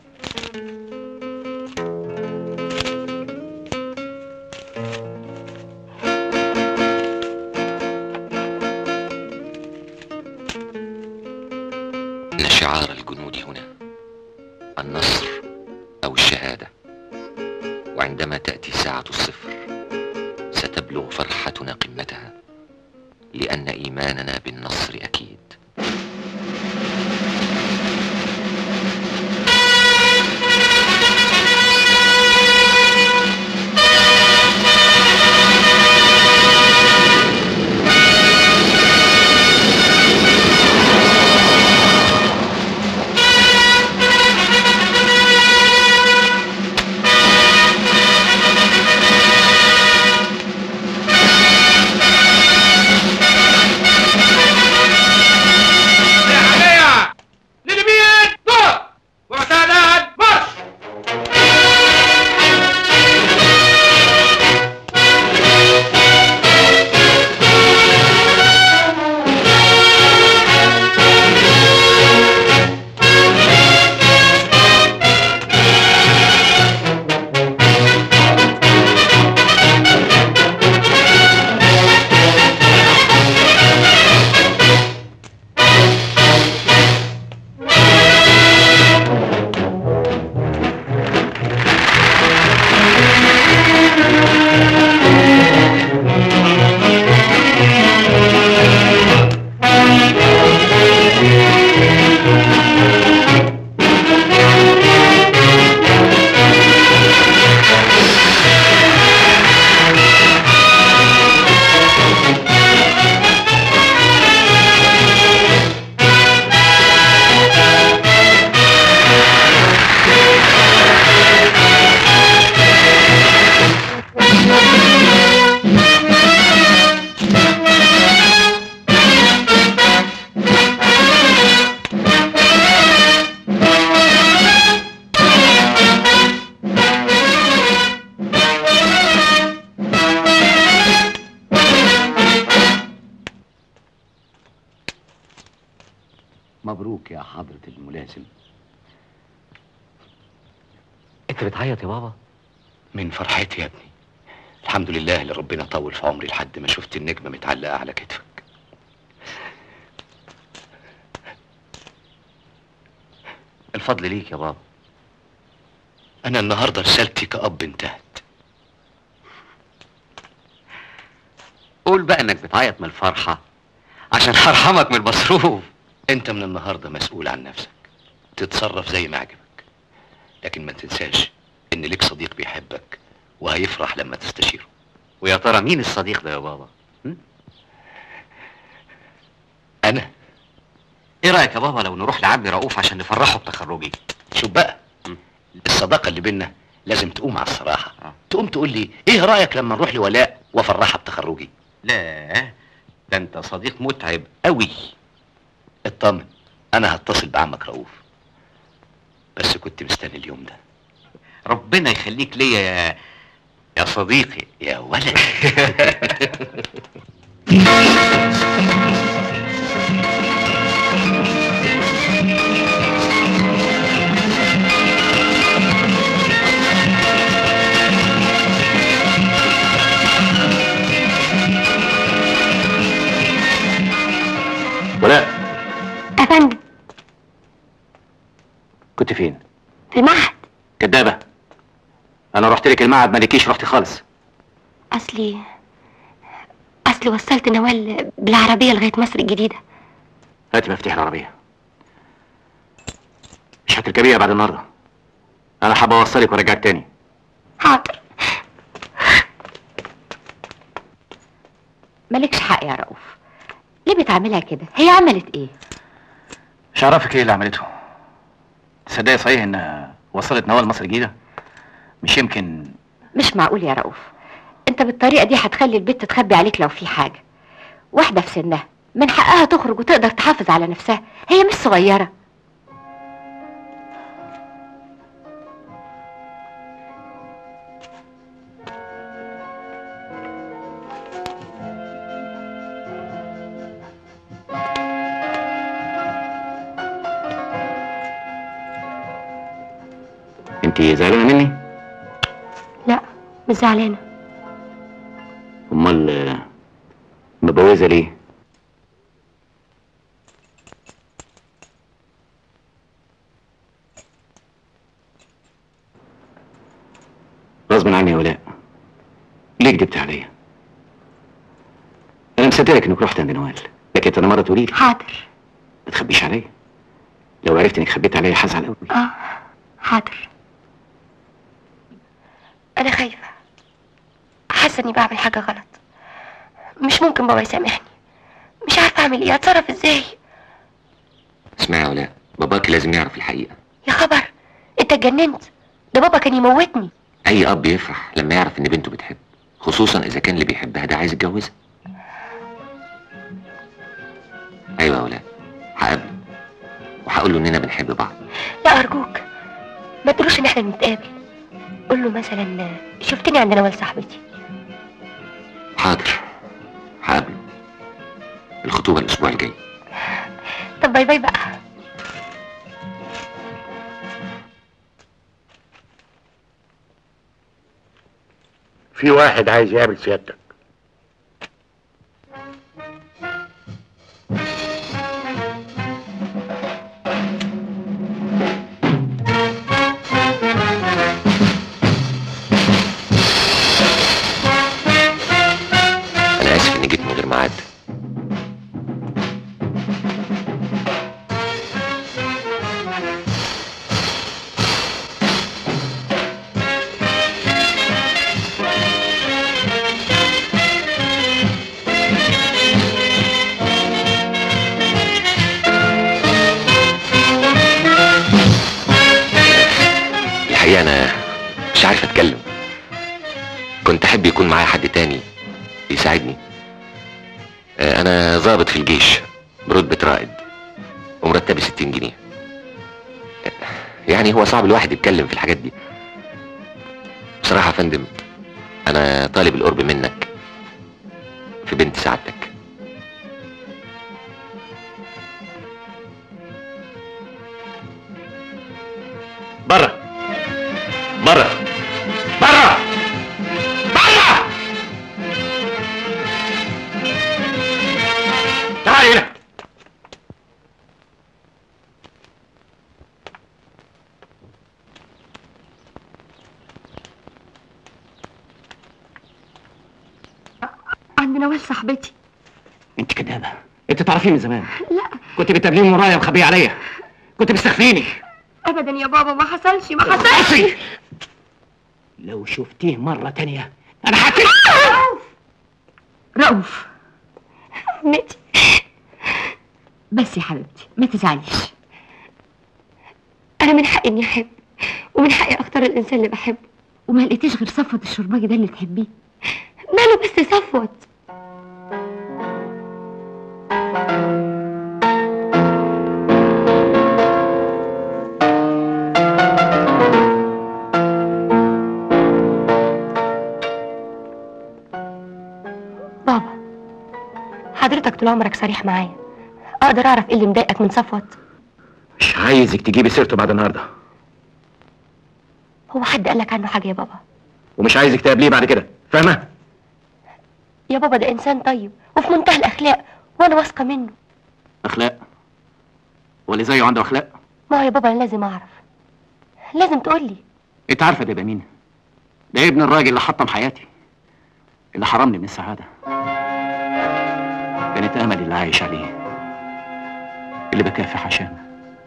إن شعار الجنود هنا النصر أو الشهادة، وعندما تأتي ساعة الصفر ستبلغ فرحتنا قمتها، لأن إيماننا بالنصر أكيد. مبروك يا حضرة الملازم. انت بتعيط يا بابا؟ من فرحتي يا ابني. الحمد لله اللي ربنا طول في عمري لحد ما شفت النجمة متعلقة على كتفك. الفضل ليك يا بابا. أنا النهاردة رسالتي كأب انتهت. قول بقى انك بتعيط من الفرحة عشان هرحمك من المصروف. أنت من النهاردة مسؤول عن نفسك، تتصرف زي ما عجبك، لكن ما تنساش إن ليك صديق بيحبك وهيفرح لما تستشيره. ويا ترى مين الصديق ده يا بابا؟ م? أنا. ايه رأيك يا بابا لو نروح لعمي رؤوف عشان نفرحه بتخرجي؟ شوف بقى، م. الصداقة اللي بينا لازم تقوم على الصراحة. آه. تقوم تقول لي ايه رأيك لما نروح لولاء وافرحها بتخرجي؟ لا، ده انت صديق متعب قوي. اطمن، انا هتصل بعمك رؤوف، بس كنت مستني اليوم ده. ربنا يخليك ليا يا يا صديقي يا ولد. ولاء. افندم. كنت فين؟ في المعهد. كدابة، انا رحت لك المعهد ما لكيش رحتي خالص. اصلي اصلي وصلت نوال بالعربية لغاية مصر الجديدة. هاتي مفتاح العربية. مش هتركبيها بعد النهارده، انا حابب اوصلك وارجعك تاني. حاضر. مالكش حق يا رؤوف، ليه بتعملها كده؟ هي عملت ايه؟ مش عارفك ايه اللي عملته. تصدقي صحيح انها وصلت نوال مصر الجديدة؟ مش يمكن. مش معقول يا رؤوف، انت بالطريقة دي هتخلي البت تخبي عليك لو في حاجة. واحدة في سنها من حقها تخرج وتقدر تحافظ على نفسها، هي مش صغيرة. انتي زعلانة مني؟ لا مش زعلانة. امال مبوزة ليه؟ غصب عني يا ولاء. ليه كدبت عليا؟ انا مصدقك انك رحت عند نوال، لكن انا مرة تقولي لي. حاضر. ما تخبيش عليا، لو عرفت انك خبيت عليا هزعل قوي. اه حاضر. انا خايفة، حاسة اني بعمل حاجة غلط، مش ممكن بابا يسامحني، مش عارفة اعمل ايه، اتصرف ازاي. اسمعي يا ولاء، باباك لازم يعرف الحقيقة. يا خبر، انت اتجننت، ده بابا كان يموتني. اي اب يفرح لما يعرف ان بنته بتحب، خصوصا اذا كان اللي بيحبها ده عايز يتجوزها. ايوه يا ولاء، هقابله وهقول له اننا بنحب بعض. لا ارجوك ما تقولوش ان احنا بنتقابل، قول له مثلا شفتني عند نوال صاحبتي. حاضر، هقابله. الخطوبة الاسبوع الجاي. طب باي باي بقى. في واحد عايز يقابل سيادتك. انا اسف اني جيت من غير ميعاد. الحقيقة انا مش عارف اتكلم. كنت احب يكون معايا حد تاني يساعدني. انا ضابط في الجيش برتبة رائد ومرتبي ستين جنيه. يعني هو صعب الواحد يتكلم في الحاجات دي. بصراحة يا فندم انا طالب القرب منك في بنت سعادتك. بره بره بره. تعالي هنا. عند نوال صاحبتي. انت كدابه، انت تعرفيه من زمان. لا كنت بتقابليه من ورايا ومخبيه عليا، كنت مستخفيني. ابدا يا بابا، ما حصلش ما حصلش. لو شفتيه مرة تانية أنا هقتل. رؤوف عمتي بس يا حبيبتي ما تزعليش. انا من حقي اني احب، ومن حقي اختار الانسان اللي بحبه. وما لقيتيش غير صفوت الشرباجي ده اللي تحبيه؟ ماله بس صفوت؟ بابا حضرتك طول عمرك صريح معايا، اقدر اعرف ايه اللي مضايقك من صفوت؟ مش عايزك تجيبي سيرته بعد النهارده. هو حد قالك عنه حاجه يا بابا؟ ومش عايزك تقابليه بعد كده، فاهمه؟ يا بابا ده انسان طيب وفي منتهى الاخلاق، وانا واثقه منه. اخلاق؟ واللي زيه عنده اخلاق؟ ما هو يا بابا انا لازم اعرف، لازم تقولي. انت عارفه ده يبقى مين؟ ده ابن الراجل اللي حطم حياتي، اللي حرمني من السعاده. كانت املي اللي عايش عليه، اللي بكافح عشانه.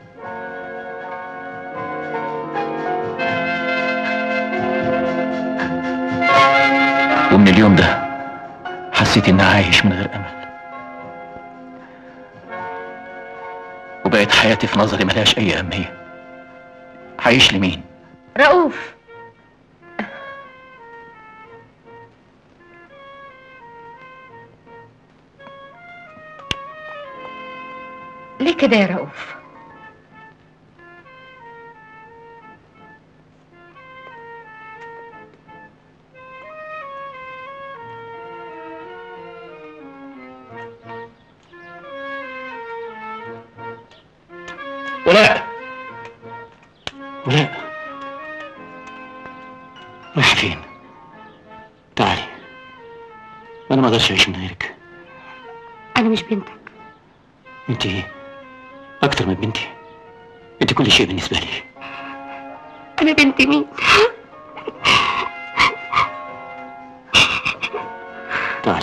ومن اليوم ده حسيت اني عايش من غير امل، وبقت حياتي في نظري ملهاش اي اهميه. هعيش لمين؟ رؤوف ليه كده يا رؤوف؟ ولاء ولاء رايحة فين؟ تعالي، انا ما اقدرش اعيش من غيرك. انا مش بنتك. انت اكتر من بنتي، انت كل شيء بالنسبه لي. انا بنت مين؟ تعالي.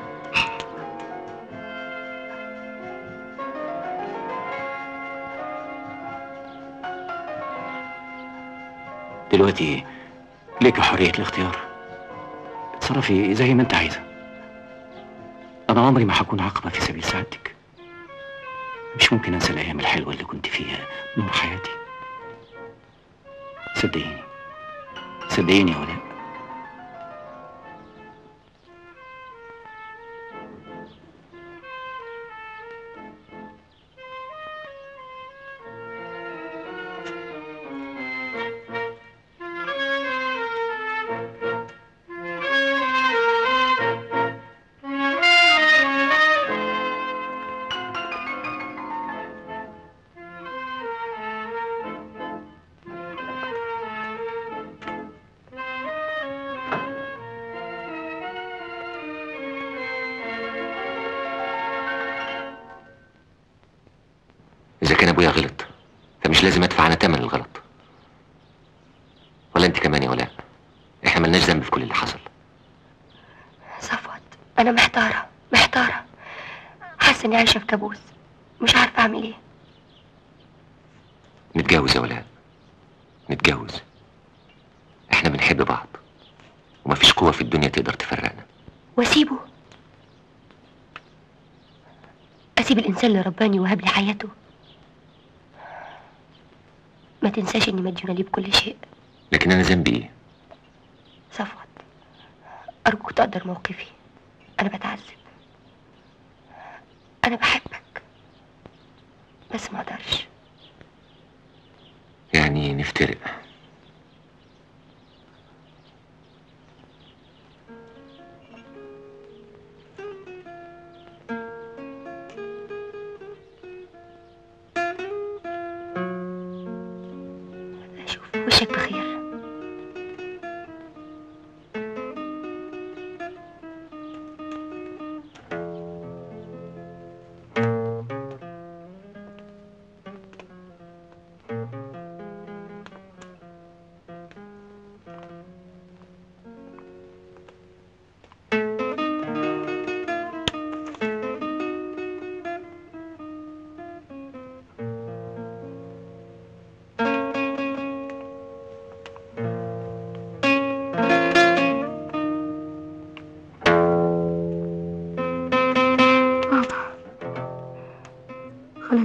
دلوقتي ليك حرية الاختيار، اتصرفي زي ما انت عايزة. انا عمري ما هكون عقبة في سبيل سعادتك. مش ممكن انسى الايام الحلوة اللي كنت فيها نور حياتي. صدقيني صدقيني يا ولاء. إذا كان أبويا غلط فمش لازم أدفع أنا تمن الغلط. ولا أنت كمان يا ولاء، إحنا ملناش ذنب في كل اللي حصل. صفوت انا محتاره محتاره، حاسه اني عايشه في كابوس، مش عارفه اعمل ايه. نتجوز يا ولاء، نتجوز. إحنا بنحب بعض ومفيش قوة في الدنيا تقدر تفرقنا. واسيبه؟ اسيب الانسان اللي رباني وهب لي حياته؟ ما تنساش اني مديونه ليه بكل شيء. لكن أنا ذنبي إيه؟ صفوت ارجوك تقدر موقفي، انا بتعذب، انا بحبك بس ما اقدرش. يعني نفترق؟ اشوف وشك بخير.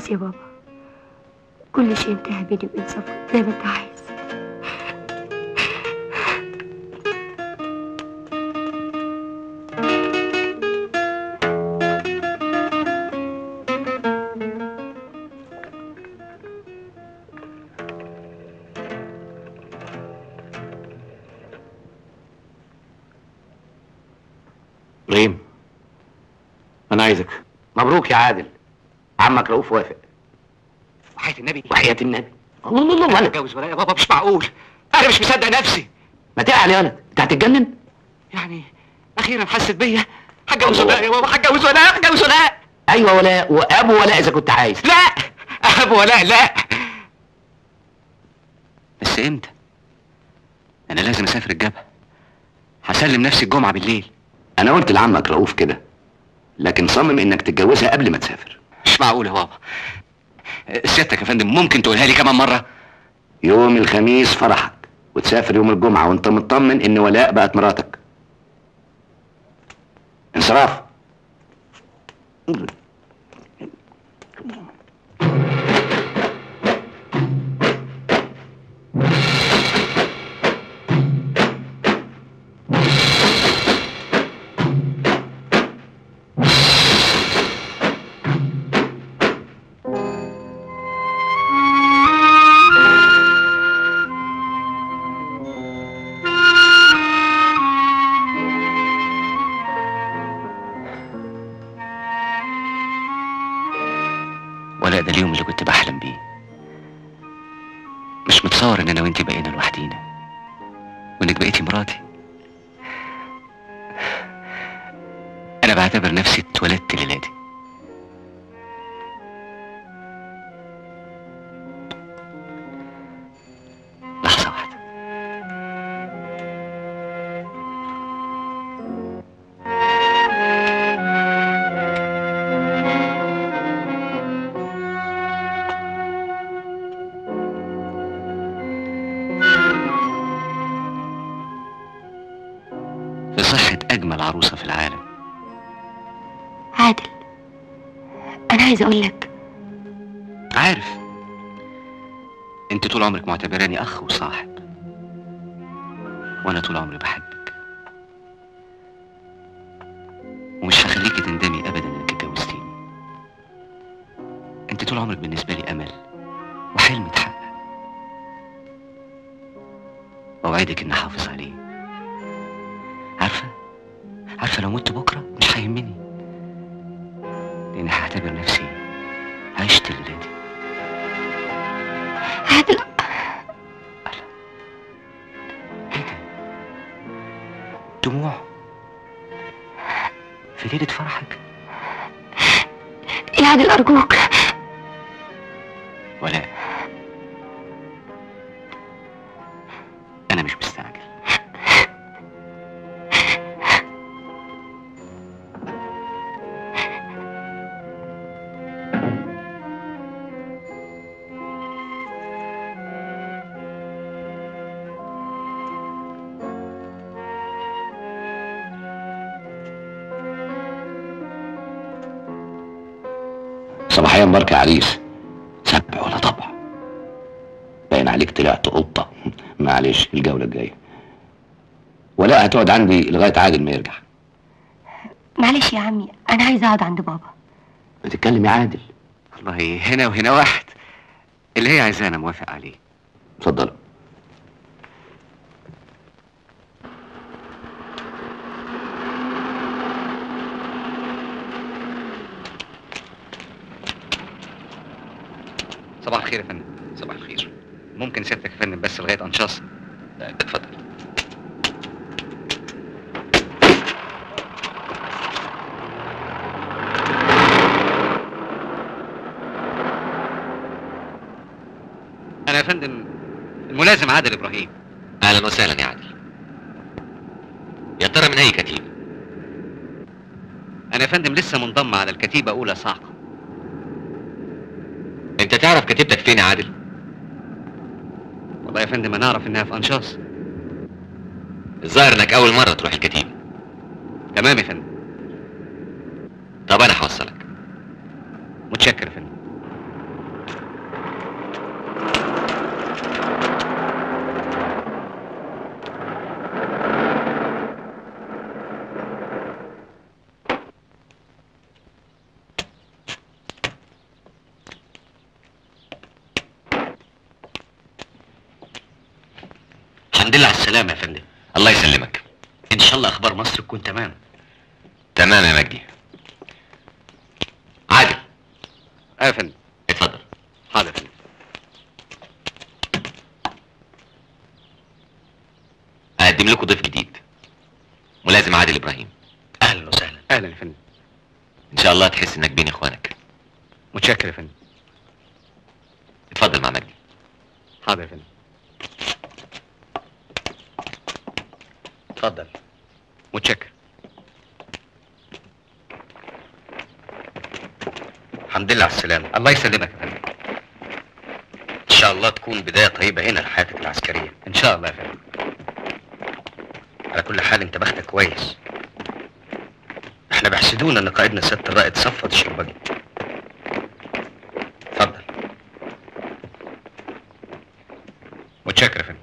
خلاص يا بابا، كل شيء انتهى بيني وبين صفوت زي ما انت عايز. ابراهيم، انا عايزك. مبروك يا عادل، عمك رؤوف وافق. وحياة النبي، وحياة النبي. الله الله الله، انا انا اتجوز ولا يا بابا؟ مش معقول، انا مش مصدق نفسي. ما تعقل يا ولد، انت هتتجنن؟ يعني اخيرا حست بيا. هتجوز ولا يا بابا؟ هتجوز ولا هتجوز ولا؟ ايوه ولا، وابو ولا اذا كنت عايز. لا ابو ولا لا. بس امتى؟ انا لازم اسافر الجبهه، هسلم نفسي الجمعه بالليل. انا قلت لعمك رؤوف كده، لكن صمم انك تتجوزها قبل ما تسافر. مش معقول يا بابا. سيادتك يا فندم ممكن تقولها لي كمان مره؟ يوم الخميس فرحك، وتسافر يوم الجمعه وانت مطمن ان ولاء بقت مراتك. انصراف. ولا ده اليوم اللي كنت بحلم بيه. مش متصور ان انا وانتي بقينا لوحدينا، وانك بقيتي مراتي. انا بعتبر نفسي اتولدت الليله دي. لحظه واحده. بصحة أجمل عروسة في العالم. عادل، انا عايز اقول لك. عارف، انت طول عمرك معتبراني أخ وصاحب، وأنا طول عمري بحبك، ومش هخليكي تندمي أبدا إنك اتجوزتيني. انت طول عمرك بالنسبة لي أمل وحلم اتحقق. وأوعدك إني أحافظ عليه. عارفة عارفة لو مت بكرة مش هيهمني، لأني هعتبر نفسي عشت الليلة دي. عادل، ايه ده؟ دموع في ليلة فرحك؟ يا عادل ارجوك. ولا أنا مش مستعجل. صباحيا مبارك يا عريس. سبع ولا طبع، باين عليك طلعت قطه. معلش الجوله الجايه. ولا هتقعد عندي لغايه عادل ما يرجع. معلش يا عمي، انا عايزه اقعد عند بابا. بتتكلم يا عادل؟ والله هنا وهنا واحد، اللي هي عايزاه أنا موافق عليه. اتفضل. صباح الخير يا فندم. صباح الخير. ممكن سيادتك يا فندم بس لغاية أنشاص؟ اتفضل. أنا يا فندم الملازم عادل إبراهيم. اهلا وسهلا يا عادل. يا ترى من اي كتيبة؟ أنا يا فندم لسه منضم على الكتيبة أولى صاعقة. انت تعرف كتيبتك فين يا عادل؟ والله يا فندم أنا أعرف إنها في أنشاص. الظاهر انك اول مرة تروح الكتيبة. تمام يا فندم. طب انا هوصلك. متشكر يا فندم. الحمد لله على السلامة يا فندم. الله يسلمك. ان شاء الله اخبار مصر تكون تمام. تمام يا مجدي. عادل. ايه يا فندم؟ اتفضل. حاضر يا فندم. اقدم لكم ضيف جديد، ملازم عادل ابراهيم. اهلا وسهلا. اهلا يا فندم. ان شاء الله تحس انك بين اخوانك. متشكر يا فندم. اتفضل مع مجدي. حاضر يا فندم. اتفضل. متشكر. الحمد لله على السلامة. الله يسلمك يا فندم. ان شاء الله تكون بداية طيبة هنا لحياتك العسكرية. ان شاء الله يا فندم. على كل حال انت بختك كويس. احنا بيحسدونا ان قائدنا سيادة الرائد صفوت الشربجي. اتفضل. متشكر يا فندم.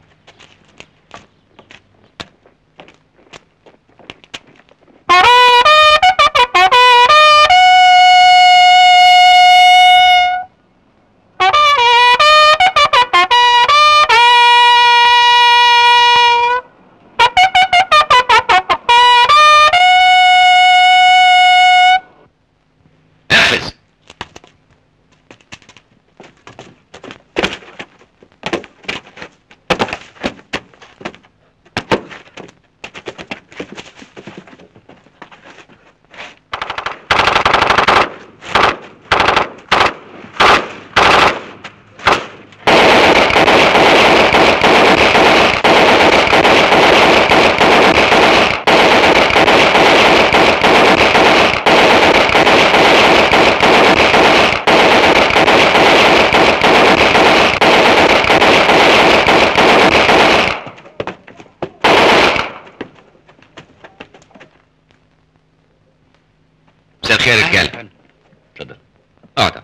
مساء الخير يا رجاله. اتفضل اقعد.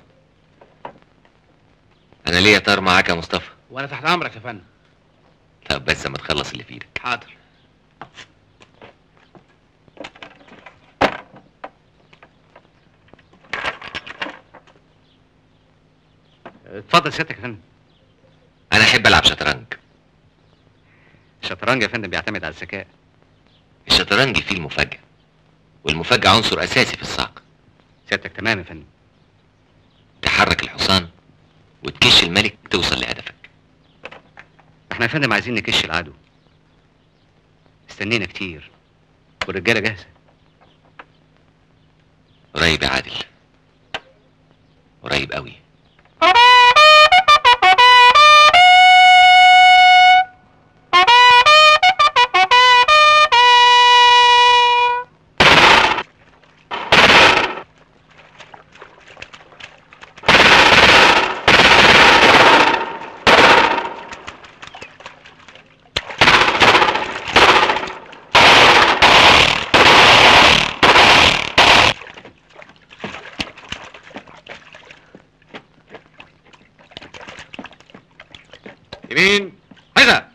انا ليا طار معاك يا مصطفى. وانا تحت امرك يا فندم. طب بس ما تخلص اللي في ايدك. حاضر. اتفضل سيادتك يا فندم. انا احب العب شطرنج. الشطرنج يا فندم بيعتمد على الذكاء. الشطرنج فيه المفاجأة، والمفاجأة عنصر اساسي في الصعق. سيادتك تمام يا فندم. تحرك الحصان وتكش الملك توصل لهدفك. احنا يا فندم عايزين نكش العدو. استنينا كتير والرجاله جاهزه. قريب يا عادل، قريب قوي. يمين حذا.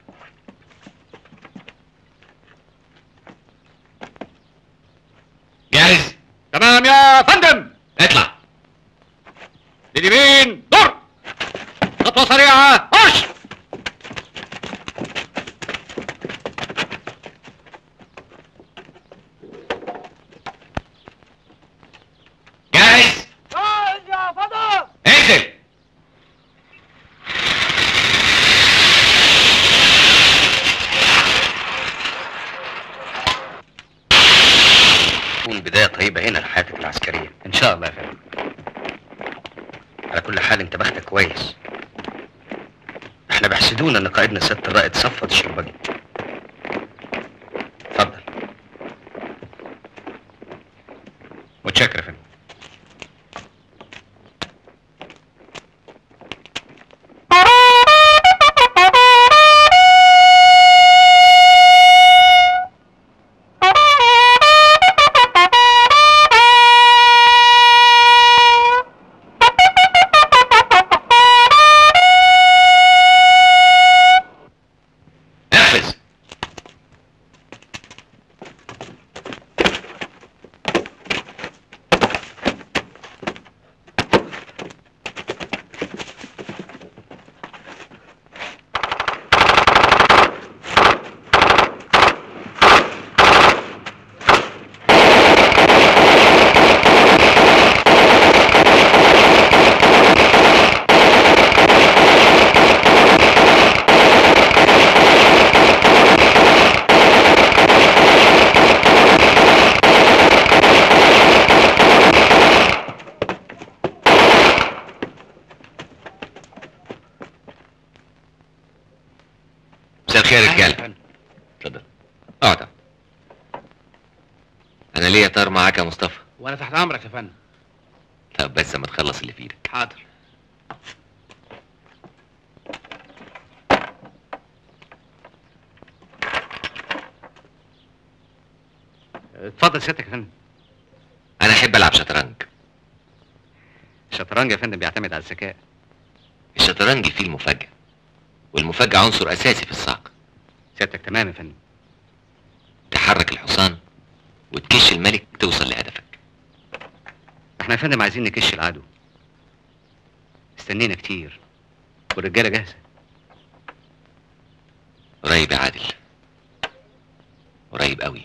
جاهز؟ تمام يا فندم. اطلع. لليمين دور. خطوه سريعه مارش. جاهز؟ جاهز يا فندم. انزل. تكون بداية طيبة هنا لحياتك العسكرية. ان شاء الله يا فندم. على كل حال انت بختك كويس. احنا بيحسدونا ان قائدنا سيادة الرائد صفوت الشربجي. اتفضل. متشكر يا فندم. نفذ. اتفضل اقعد. انا ليا طار معاك يا مصطفى. وانا تحت امرك يا فندم. طب بس ما تخلص اللي في ايدك. حاضر. اتفضل سيادتك يا فندم. انا احب العب شطرنج. الشطرنج يا فندم بيعتمد على الذكاء. الشطرنج فيه المفاجأة، والمفاجأة عنصر اساسي في الصعق. سيادتك تمام يا فندم. تحرك الحصان وتكش الملك توصل لهدفك. احنا يا فندم عايزين نكش العدو. استنينا كتير والرجاله جاهزه. قريب يا عادل، قريب قوي.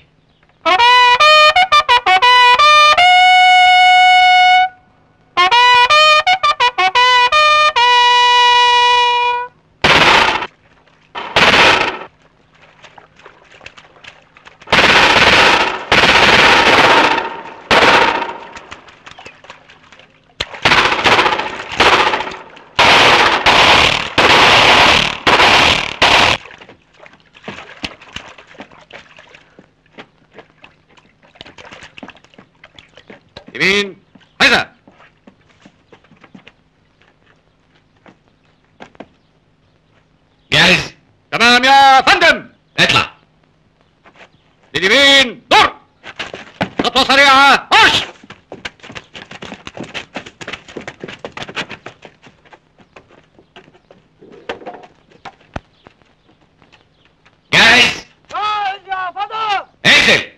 يمين حذا. جاهز؟ تمام يا فندم. اطلع. لليمين دور. خطوه سريعه مارش. جاهز؟ جاهز يا فندم. انزل.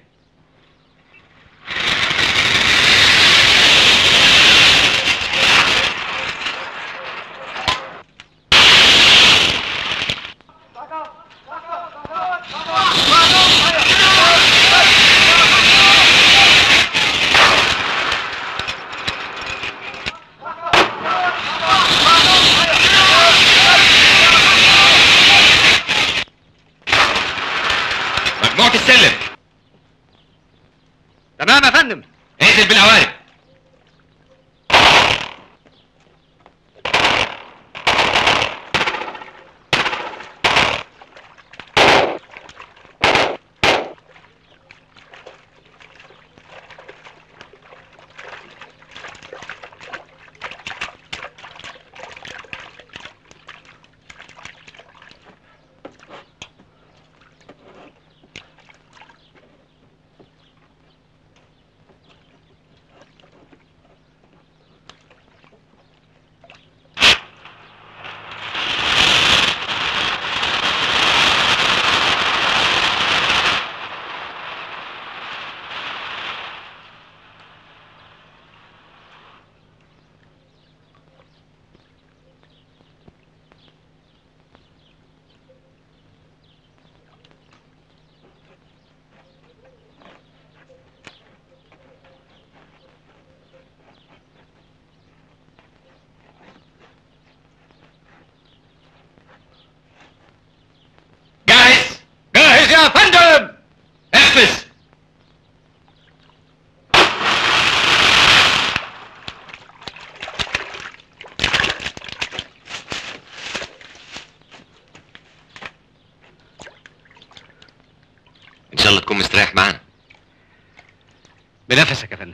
مجموعة السلم. تمام يا فندم. انزل بالقوارب. جاهز يا فندم. احفز. ان شاء الله تكون مستريح معانا. بنفسك يا فندم.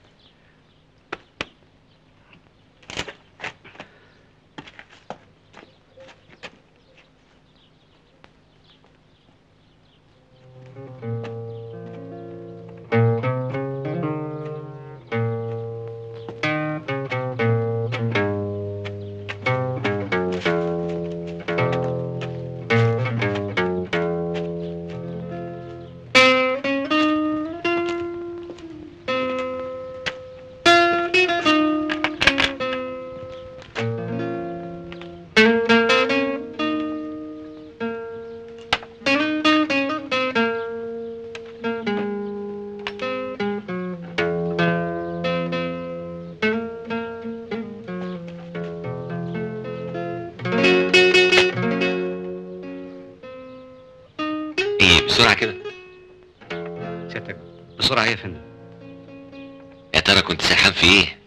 بسرعة كده. سيادتك بسرعة يا فندم. يا ترى كنت سرحان في ايه؟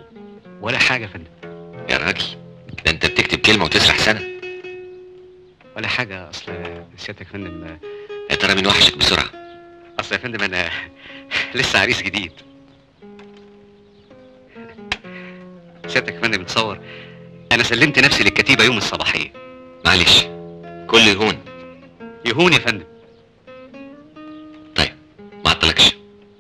ولا حاجة يا فندم. يا راجل ده انت بتكتب كلمة وتسرح سنة. ولا حاجه، اصل سيادتك يا فندم. يا ترى مين وحشك بسرعه؟ اصل يا فندم انا لسه عريس جديد. سيادتك يا فندم تصور انا سلمت نفسي للكتيبه يوم الصباحيه. معلش كل يهون. يهون يا فندم. طيب ما عطلكش.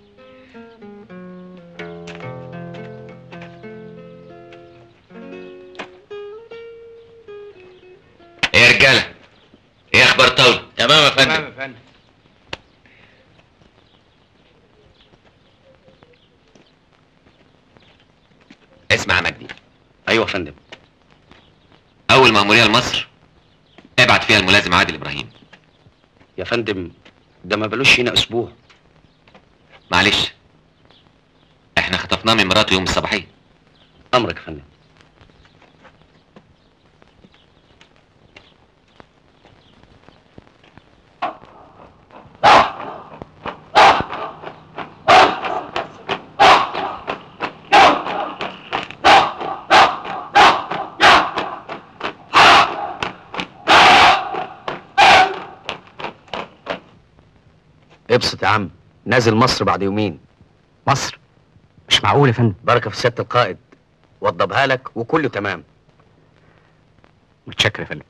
ايه يا رجاله، ايه اخبار طاوله؟ تمام يا فندم. تمام يا فندم. اسمع يا مجدي، ايوه يا فندم. اول مأمورية لمصر ابعت فيها الملازم عادل ابراهيم. يا فندم ده ما بلوش هنا اسبوع. معلش احنا خطفناه من مراته يوم الصباحيه. امرك يا فندم. ابسط يا عم، نازل مصر بعد يومين. مصر؟ مش معقول يا فندم. بركه في سياده القائد، وضبها لك وكله تمام. متشكر يا فندم.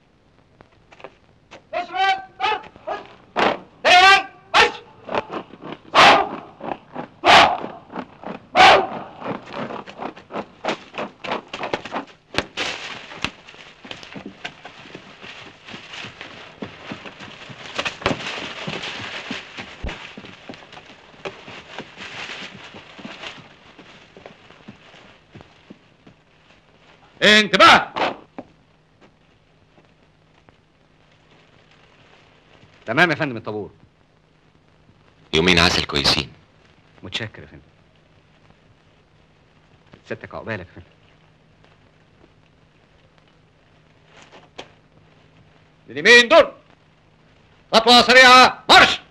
انتباه. تمام يا فندم الطابور. يومين عسل كويسين. متشكر يا فندم. سيادتك عقبالك يا فندم. لليمين دور، خطوة سريعة مارش.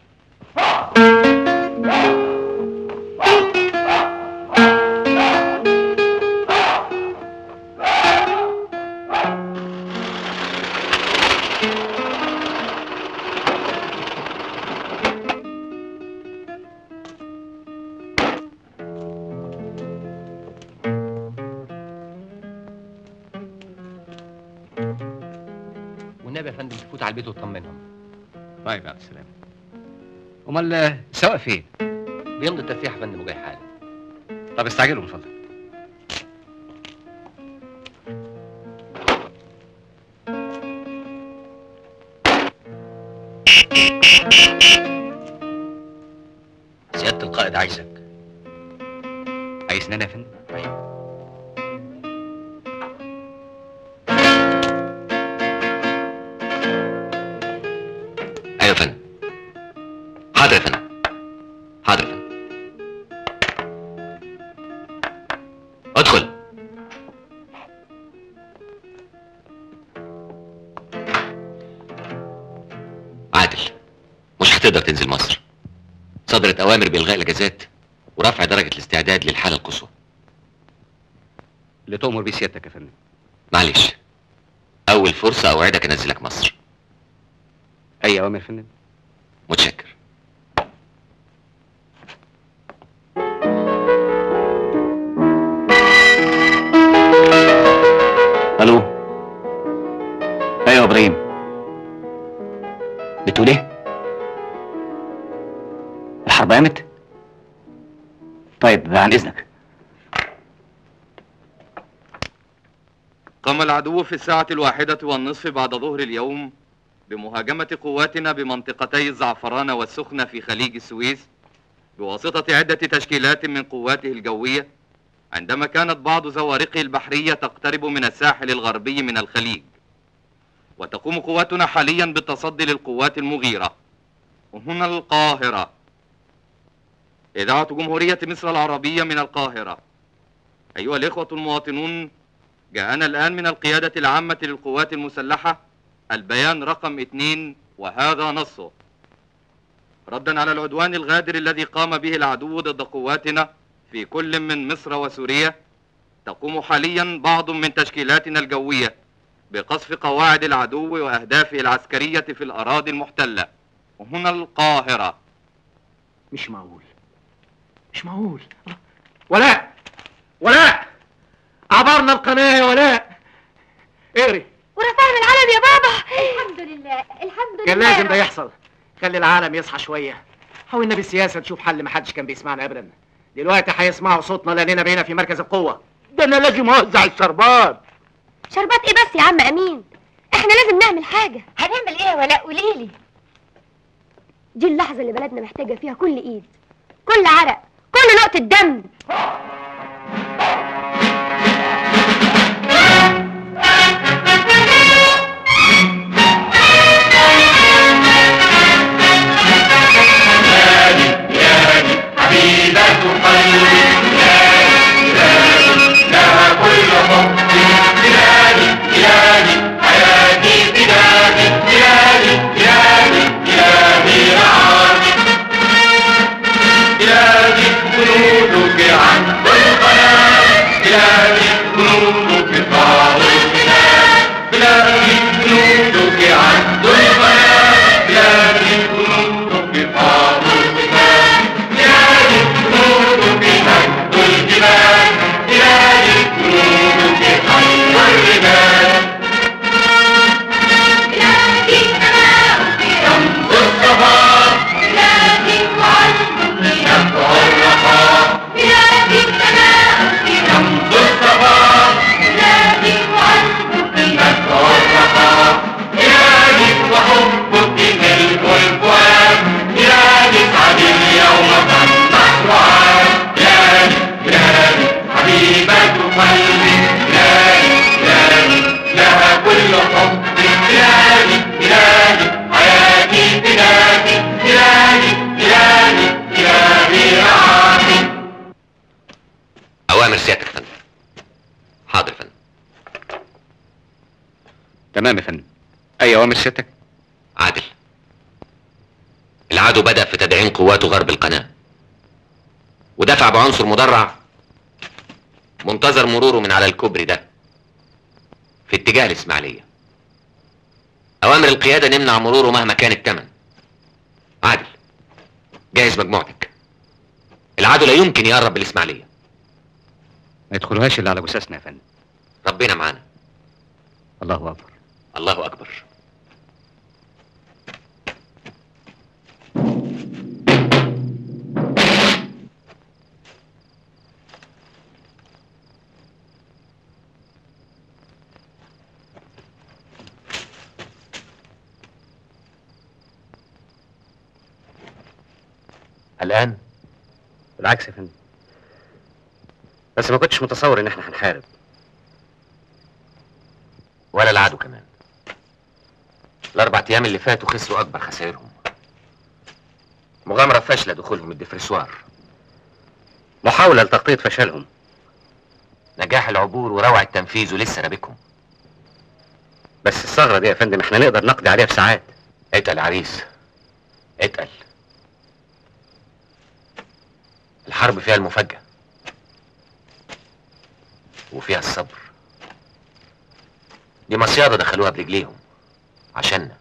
والنبي يا فندم تفوت على البيت وتطمنهم. طيب يا عبد السلام. امال سواق فين؟ بيمضي الترفيه يا فندم وجاي حالا. طب استعجلوا من فضلك. سياده القائد عايزك. عايزني انا يا فندم؟ ايوه. ايوه يا فندم. حاضر يا فندم. حاضر يا فندم. ادخل. عادل، مش هتقدر تنزل مصر. صدرت اوامر بالغاء الاجازات ورفع درجة الاستعداد للحالة القصوى. اللي تؤمر بيه سيادتك يا فندم. معلش اول فرصة اوعدك انزلك مصر. اي اوامر يا فندم. متشكر. الو. ايوه يا ابراهيم. بتقول ايه؟ الحرب قامت؟ طيب عن اذنك. قام العدو في الساعة الواحدة والنصف بعد ظهر اليوم بمهاجمة قواتنا بمنطقتي الزعفران والسخنة في خليج السويس بواسطة عدة تشكيلات من قواته الجوية، عندما كانت بعض زوارقه البحرية تقترب من الساحل الغربي من الخليج. وتقوم قواتنا حاليا بالتصدي للقوات المغيرة. هنا القاهرة. إذاعة جمهورية مصر العربية من القاهرة. أيها الإخوة المواطنون، جاءنا الآن من القيادة العامة للقوات المسلحة البيان رقم اثنين، وهذا نصه: ردا على العدوان الغادر الذي قام به العدو ضد قواتنا في كل من مصر وسوريا، تقوم حاليا بعض من تشكيلاتنا الجوية بقصف قواعد العدو وأهدافه العسكرية في الأراضي المحتلة وهنا القاهرة. مش معقول، مش معقول. ولاء، ولاء، عبرنا القناة يا ولاء. اقري. ورفعنا العلم يا بابا. الحمد لله، الحمد لله. كان لازم ده يحصل. خلي العالم يصحى شوية. حاولنا بالسياسة نشوف حل، محدش كان بيسمعنا أبدا. دلوقتي هيسمعوا صوتنا لأننا بقينا في مركز القوة. ده أنا لازم أوزع الشربات. شربات إيه بس يا عم أمين؟ إحنا لازم نعمل حاجة. هنعمل ايه يا ولاء؟ قوليلي. دي اللحظة اللي بلدنا محتاجة فيها كل إيد، كل عرق، كل نقطة دم. أوامر سيادتك يا فندم. حاضر يا فندم. تمام يا فندم. أي أوامر سيادتك؟ عادل، العدو بدأ في تدعيم قواته غرب القناة ودفع بعنصر مدرع منتظر مروره من على الكوبري ده في اتجاه الإسماعيلية. أوامر القيادة نمنع مروره مهما كان الثمن. عادل، جهز مجموعتك. العدو لا يمكن يقرب بالإسماعيلية. ما يدخلوهاش إلا على جثثنا يا فندم. ربنا معانا. الله أكبر. الله أكبر. الآن؟ بالعكس يا فندم، بس ما كنتش متصور إن إحنا هنحارب. ولا العدو كمان. الأربع أيام اللي فاتوا خسروا أكبر خسائرهم. مغامرة فاشلة دخولهم الدفرسوار. محاولة لتغطية فشلهم. نجاح العبور وروع التنفيذ ولسه رابكهم. بس الثغرة دي يا فندم إحنا نقدر نقضي عليها في ساعات. اتقل يا عريس، اتقل. الحرب فيها المفاجأة وفيها الصبر. دي مصيادة دخلوها برجليهم عشاننا،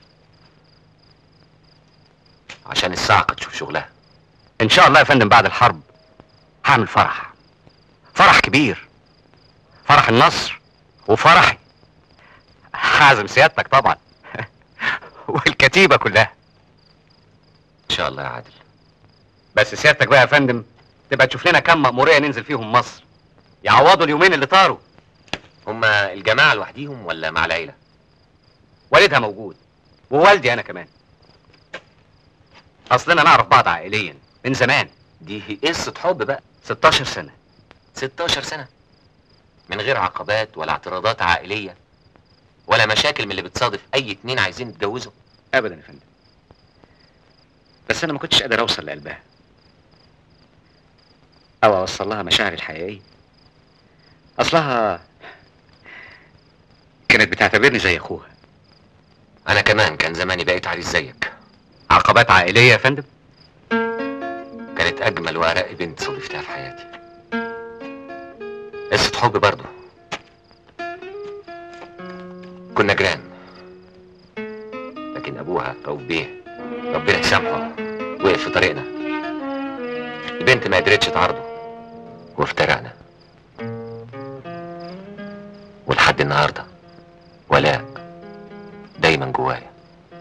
عشان الصاعقة تشوف شغلها. إن شاء الله يا فندم بعد الحرب هعمل فرح، فرح كبير، فرح النصر وفرحي. هعزم سيادتك طبعا والكتيبة كلها إن شاء الله يا عادل. بس سيادتك بقى يا فندم تبقى تشوف لنا كم مأمورية ننزل فيهم مصر يعوضوا اليومين اللي طاروا. هما الجماعة لوحديهم ولا مع العيلة؟ والدها موجود ووالدي أنا كمان. أصلنا نعرف بعض عائليا من زمان. دي قصة حب بقى. ستاشر سنة. ستاشر سنة من غير عقبات ولا اعتراضات عائلية ولا مشاكل من اللي بتصادف أي اتنين عايزين يتجوزوا؟ أبدا يا فندم، بس أنا ما كنتش قادر أوصل لقلبها أو أوصل لها مشاعري الحقيقية. أصلها كانت بتعتبرني زي أخوها. أنا كمان كان زماني بقيت عريس زيك. عقبات عائلية يا فندم؟ كانت أجمل وأرق بنت صادفتها في حياتي. قصة حب برضه. كنا جيران، لكن ابوها رؤوف بيه ربنا يسامحه وقف في طريقنا. البنت ما قدرتش تعارضه وافترقنا، ولحد النهارده ولاء دايما جوايا.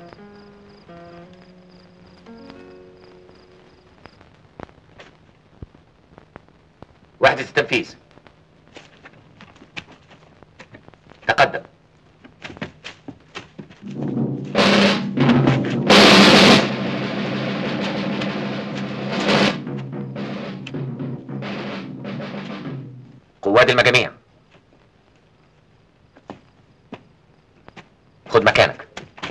وحدة التنفيذ تقدم. قواد المجاميع خد مكانك.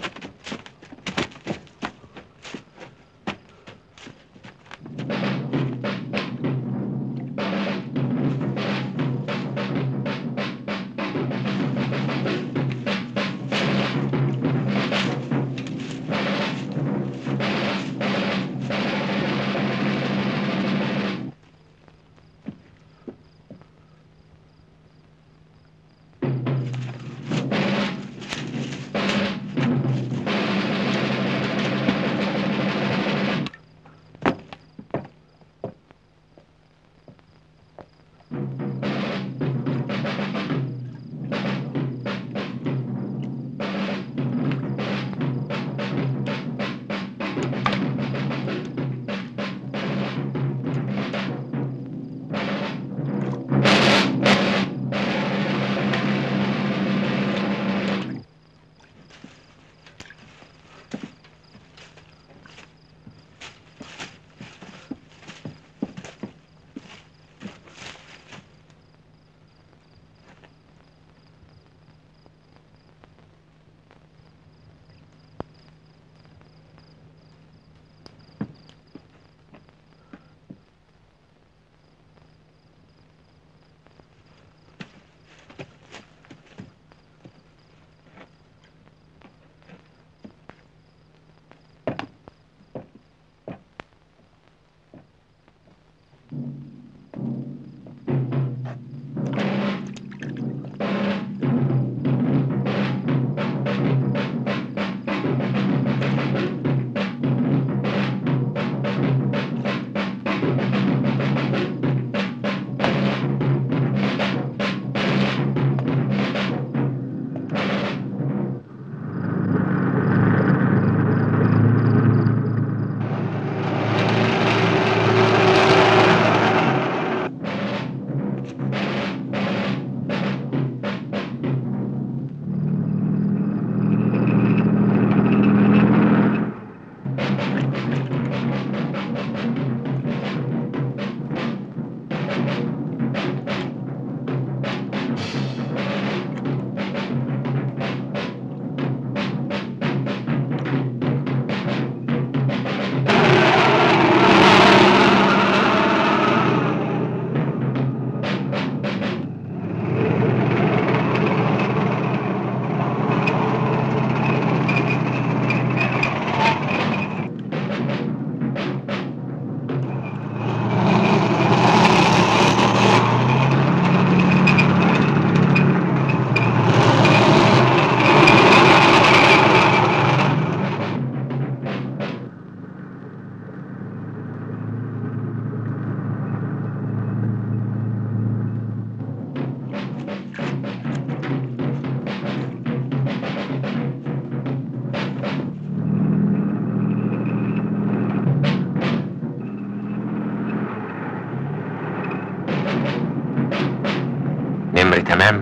نمري تمام؟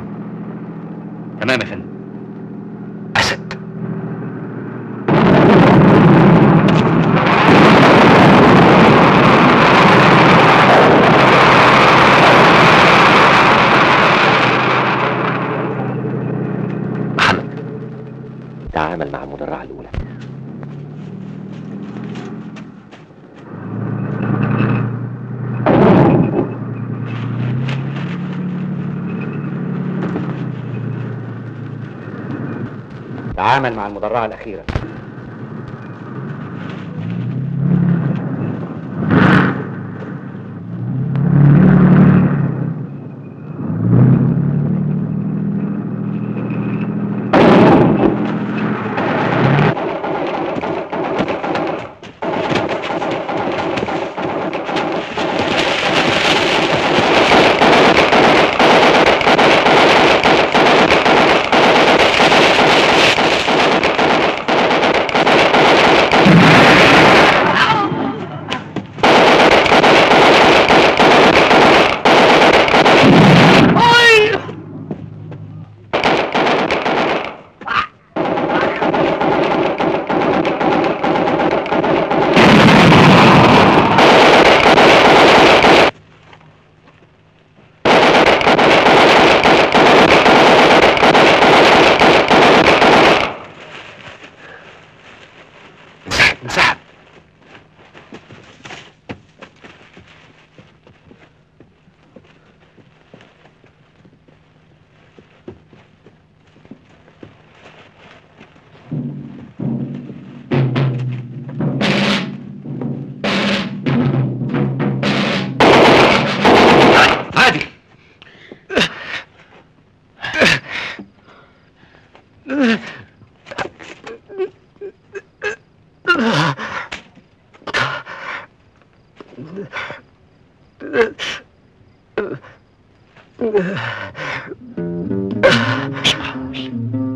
تمام يا فندم. أسد. محمد، تعامل مع المدرعة الأولى. تعامل مع المدرعة الأخيرة. انسحب. عادل مش معقول.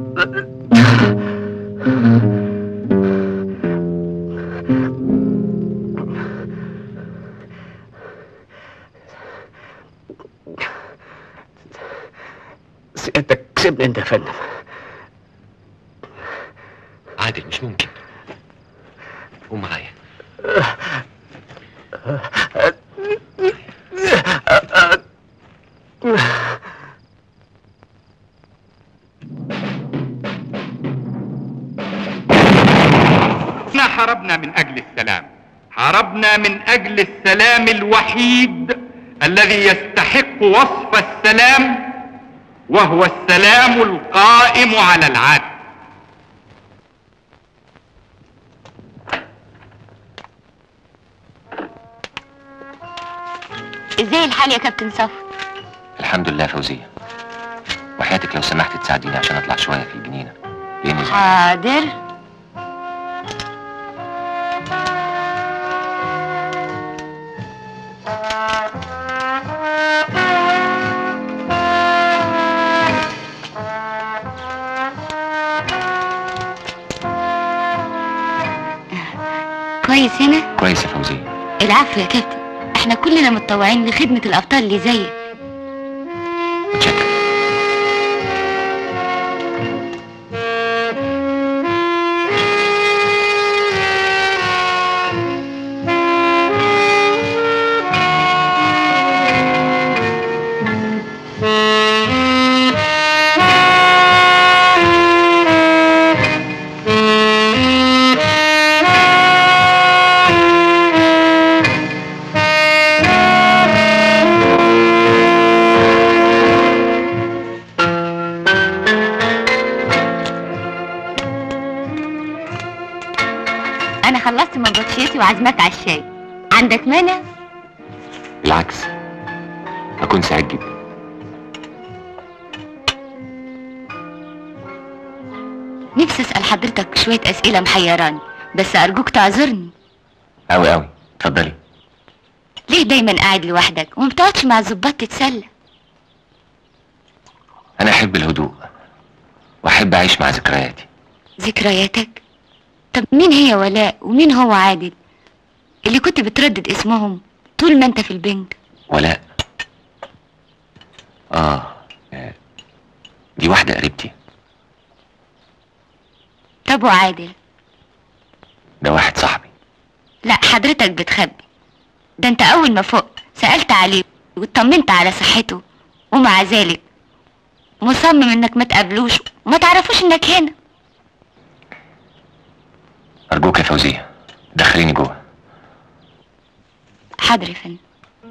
سيادتك سيبني انت يا فندم. عادل مش ممكن. قوم معايا. احنا حاربنا من اجل السلام، حاربنا من اجل السلام الوحيد الذي يستحق وصف السلام، وهو السلام القائم على العدل. ازاي الحال يا كابتن صفر؟ الحمد لله فوزية، وحياتك لو سمحت تساعديني عشان اطلع شوية في الجنينة لاني حاضر. كويس هنا؟ كويس يا فوزية. العفو يا كابتن، احنا كلنا متطوعين لخدمة الأبطال اللي زيك. متشكر. أنا خلصت مبطشيتي وعزمك على الشاي، عندك مانع؟ بالعكس، أكون سعيد جدا. نفسي أسأل حضرتك شوية أسئلة محيراني، بس أرجوك تعذرني. أوي أوي، اتفضلي. ليه دايما قاعد لوحدك وما بتقعدش مع الظباط تتسلى؟ أنا أحب الهدوء وأحب أعيش مع ذكرياتي. ذكرياتك؟ طب مين هي ولاء ومين هو عادل اللي كنت بتردد اسمهم طول ما انت في البنك؟ ولاء؟ آه دي واحدة قريبتي. طب وعادل؟ ده واحد صاحبي. لا حضرتك بتخبي، ده انت أول ما فوق سألت عليه واطمنت على صحته، ومع ذلك مصمم انك ما تقابلوش وما تعرفوش انك هنا. أرجوك يا فوزية دخليني جوه. حاضر يا فندم.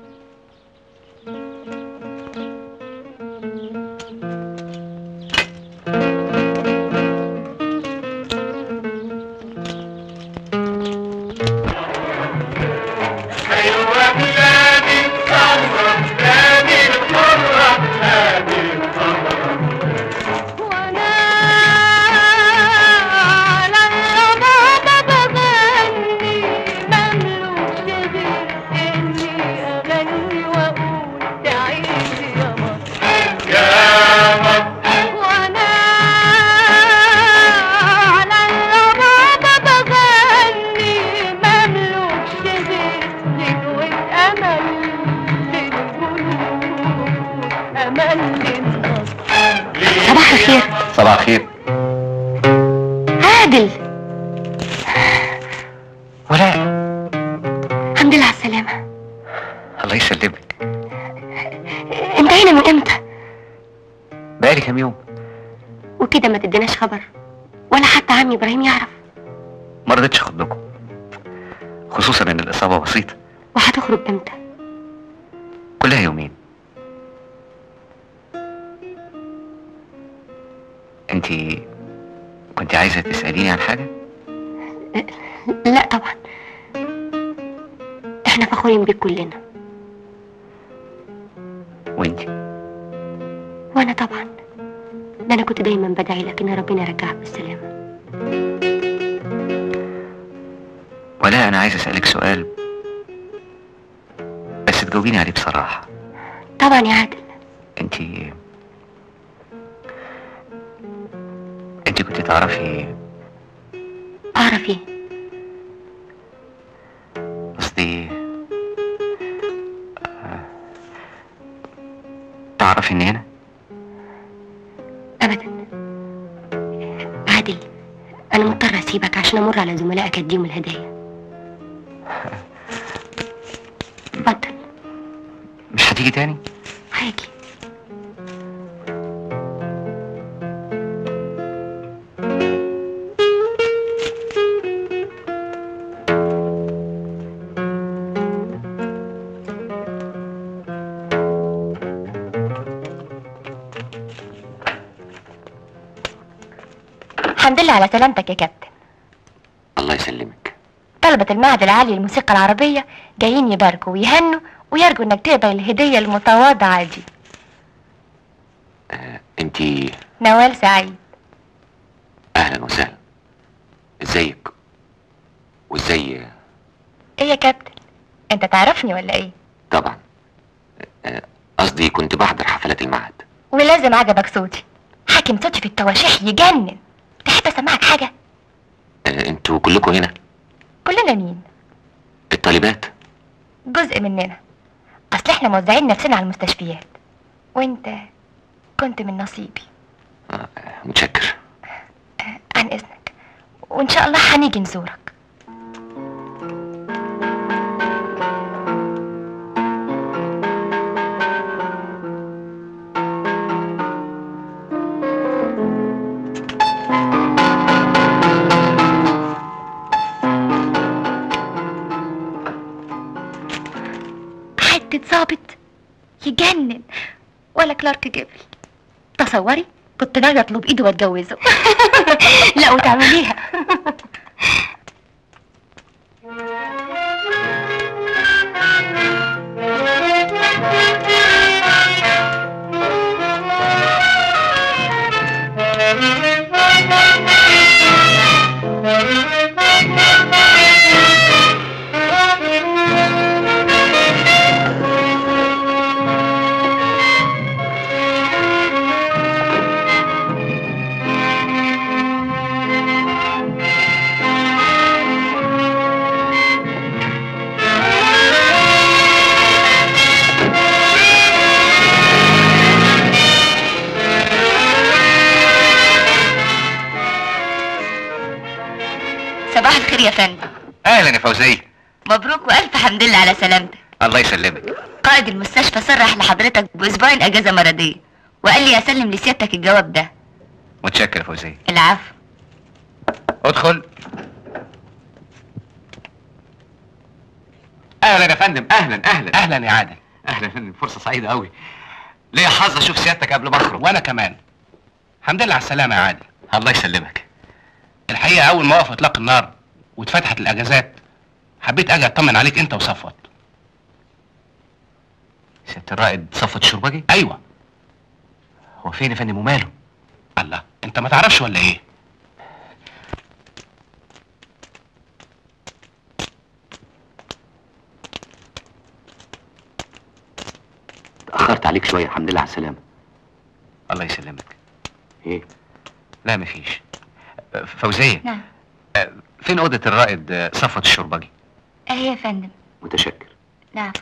صباح الخير. صباح الخير. عادل. ولاء. الحمد لله على السلامة. الله يسلمك. انت هنا من امتى؟ بقالي كام يوم. وكده ما تديناش خبر ولا حتى عمي ابراهيم يعرف؟ ما رضيتش اخد لكم. خصوصا ان الاصابة بسيطة. وهتخرج امتى؟ كلها يومين. انتي كنت عايزة تسأليني عن حاجة؟ لا طبعا، احنا فخورين بيك كلنا. وانتي؟ وانا طبعا، ده انا كنت دايما بدعي لك ان ربنا يرجعك بالسلامة. ولا انا عايز اسألك سؤال بس تجاوبيني عليه بصراحة. طبعا يا عادل. انتي انتي كنت تعرفي؟ اعرف ايه؟ قصدي آه، تعرفي اني هنا؟ ابدا. عادل، انا مضطر اسيبك عشان امر على زملائك اديهم الهدايا. اتفضل. مش هتيجي تاني؟ هاجي. الحمد لله على سلامتك يا كابتن. الله يسلمك. طلبة المعهد العالي للموسيقى العربية جايين يباركوا ويهنوا ويرجوا انك تقبل الهدية المتواضعة دي. آه، انتي؟ نوال سعيد. اهلا وسهلا. ازيك؟ وازاي؟ ايه يا كابتن، انت تعرفني ولا ايه؟ طبعا. آه، قصدي كنت بحضر حفلات المعهد. ولازم عجبك صوتي، حاكم صوتي في التواشيح يجنن. تحب اسمعك حاجة؟ آه، انتوا كلكم هنا؟ كلنا مين؟ الطالبات. جزء مننا، اصل احنا موزعين نفسنا على المستشفيات، وانت كنت من نصيبي. آه، متشكر. عن اذنك، وان شاء الله هنيجي نزورك. حتة ظابط يجنن، ولا كلارك جيبل. تصوري كنت ناوية اطلب ايده واتجوزه. لا وتعمليها. صباح الخير يا فندم. اهلا يا فوزية. مبروك والف حمد لله على سلامتك. الله يسلمك. قائد المستشفى صرح لحضرتك باسبوعين اجازه مرضيه، وقال لي اسلم لسيادتك الجواب ده. متشكر يا فوزية. العفو. ادخل. اهلا يا فندم. اهلا اهلا اهلا يا عادل. اهلا يا فندم، فرصة سعيدة قوي. ليا حظ اشوف سيادتك قبل ما اخرج. وانا كمان. الحمد لله على السلامة يا عادل. الله يسلمك. الحقيقة اول ما وقف اطلاق النار واتفتحت الاجازات حبيت اجي اطمن عليك انت وصفوت. سيادة الرائد صفوت الشربجي؟ ايوه. هو فين يا فندم وماله؟ الله، انت ما تعرفش ولا ايه؟ اتأخرت عليك شوية، الحمد لله على السلامة. الله يسلمك. ايه؟ لا مفيش. فوزية. نعم. فين أوضة الرائد صفوت الشربجي؟ اهي يا فندم. متشكر. نعم.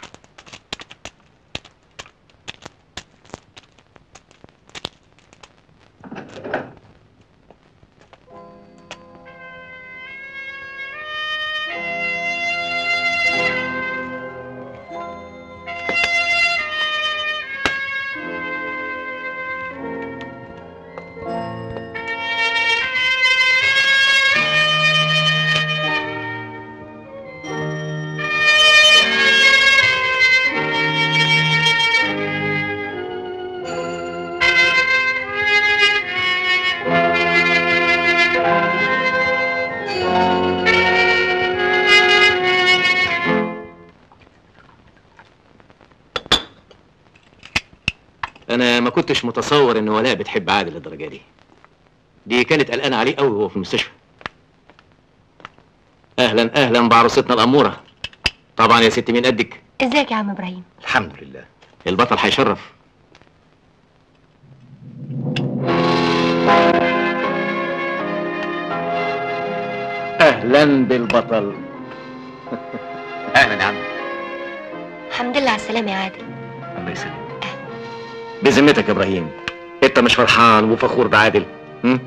انا ما كنتش متصور ان ولاء بتحب عادل للدرجه دي. دي كانت قلقانه عليه قوي وهو في المستشفى. اهلا اهلا بعروستنا الاموره. طبعا يا ست مين قدك. ازيك يا عم ابراهيم؟ الحمد لله. البطل هيشرف. اهلا بالبطل. اهلا يا عم. الحمد لله على السلامه يا عادل. الله يسلمك. بذمتك يا ابراهيم، انت مش فرحان وفخور بعادل؟ هم؟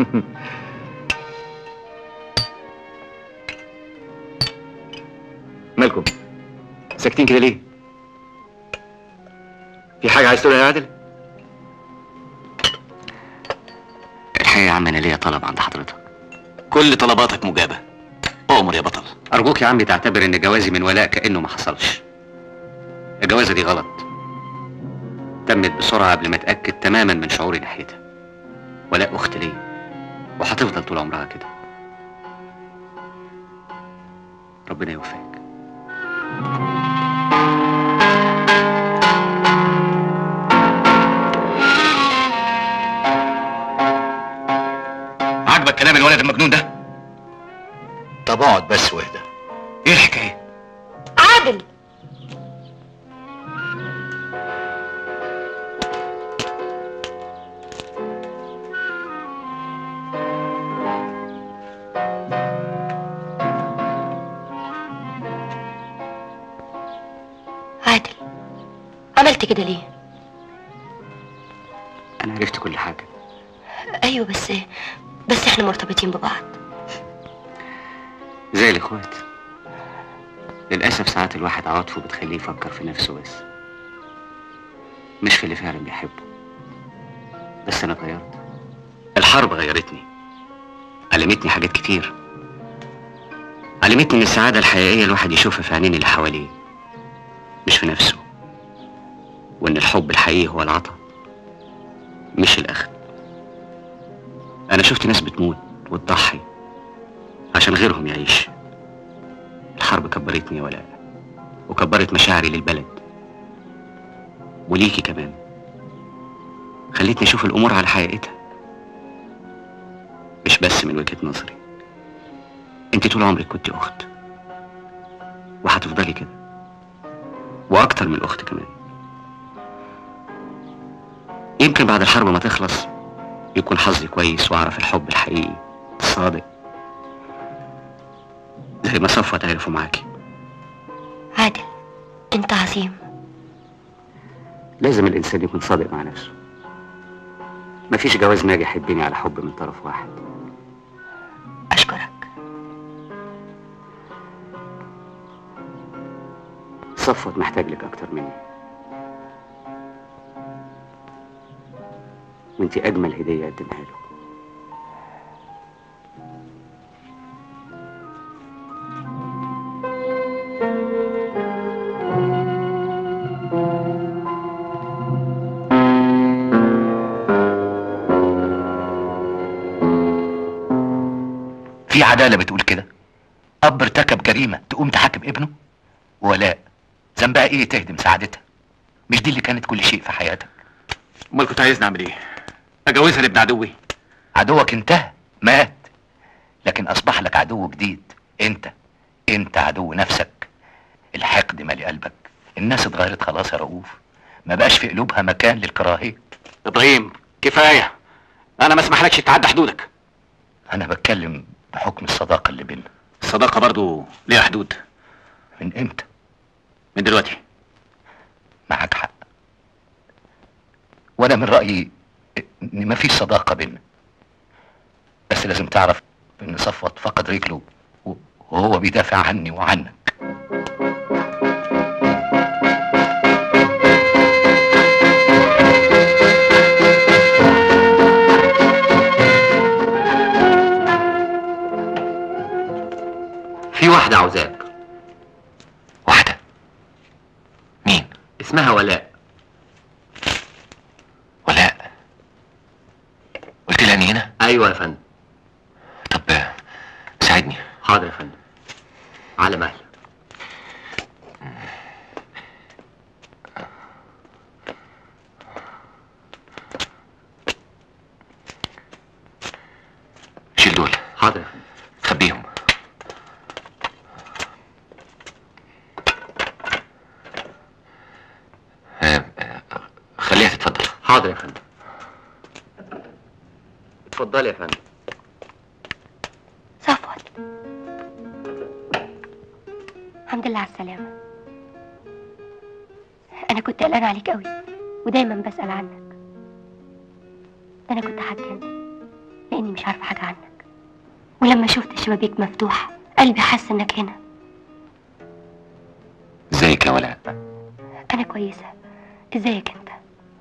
مالكم ساكتين كده ليه؟ في حاجه عايز تقولها يا عادل؟ الحقيقه يا عم انا ليا طلب عند حضرتك. كل طلباتك مجابه. اؤمر يا بطل. ارجوك يا عمي تعتبر ان جوازي من ولاء كانه ما حصلش. الجوازه دي غلط، تمت بسرعه قبل ما اتاكد تماما من شعوري ناحيتها. ولاء اخت ليا وهتفضل طول عمرها كده. ربنا يوفقك. عاجبك كلام الولد المجنون ده؟ طب اقعد بس واهدى. ايه الحكايه؟ عادل عادل عملت كده ليه؟ انا عرفت كل حاجه. ايوه بس بس احنا مرتبطين ببعض زي الاخوات. للاسف ساعات الواحد عواطفه بتخليه يفكر في نفسه بس، مش في اللي فعلا بيحبه. بس انا اتغيرت. الحرب غيرتني، علمتني حاجات كتير. علمتني ان السعاده الحقيقيه الواحد يشوفها في عينين اللي حواليه مش في نفسه، وان الحب الحقيقي هو العطاء مش الاخذ. انا شفت ناس بتموت وتضحي عشان غيرهم يعيش. الحرب كبرتني يا ولاء، وكبرت مشاعري للبلد وليكي كمان. خلتني اشوف الامور على حقيقتها مش بس من وجهة نظري. انت طول عمرك كنت اخت وهتفضلي كده، واكتر من الاخت كمان. يمكن بعد الحرب ما تخلص يكون حظي كويس واعرف الحب الحقيقي الصادق زي ما صفوت عرفوا معاكي. عادل انت عظيم. لازم الانسان يكون صادق مع نفسه. مفيش جواز ناجح يبني على حب من طرف واحد. اشكرك. صفوت محتاج لك اكتر مني، وانتي اجمل هديه قدمها له. في عدالة بتقول كده؟ أب ارتكب جريمة تقوم تحاكم ابنه؟ ولاء ذنبها إيه تهدم سعادتها؟ مش دي اللي كانت كل شيء في حياتك؟ امال كنت عايزني اعمل ايه؟ اجوزها لابن عدوي؟ عدوك انتهى مات، لكن أصبح لك عدو جديد. أنت أنت عدو نفسك. الحقد مالي قلبك. الناس اتغيرت خلاص يا رؤوف، ما بقاش في قلوبها مكان للكراهية. ابراهيم كفاية، انا ما اسمحلكش تعدى حدودك. أنا بتكلم بحكم الصداقة اللي بينا. الصداقة برضو ليها حدود. من امتى؟ من دلوقتي. معاك حق، وانا من رأيي ان مفيش صداقة بينا، بس لازم تعرف ان صفوت فقد رجله وهو بيدافع عني وعنك. في واحدة عاوزاك. واحدة؟ مين؟ اسمها ولاء. ولاء؟ قلت لها اني هنا؟ ايوه يا فندم. طب ساعدني. حاضر يا فندم، على مهلك. حاضر يا فندم. اتفضلي يا فندم. صفوت، الحمد لله على السلامة. أنا كنت قلقانة عليك قوي ودايما بسأل عنك. ده أنا كنت هتجنن لأني مش عارفة حاجة عنك، ولما شفت الشبابيك مفتوحة قلبي حس إنك هنا. ازيك يا ولاء؟ أنا كويسة، ازيك أنت؟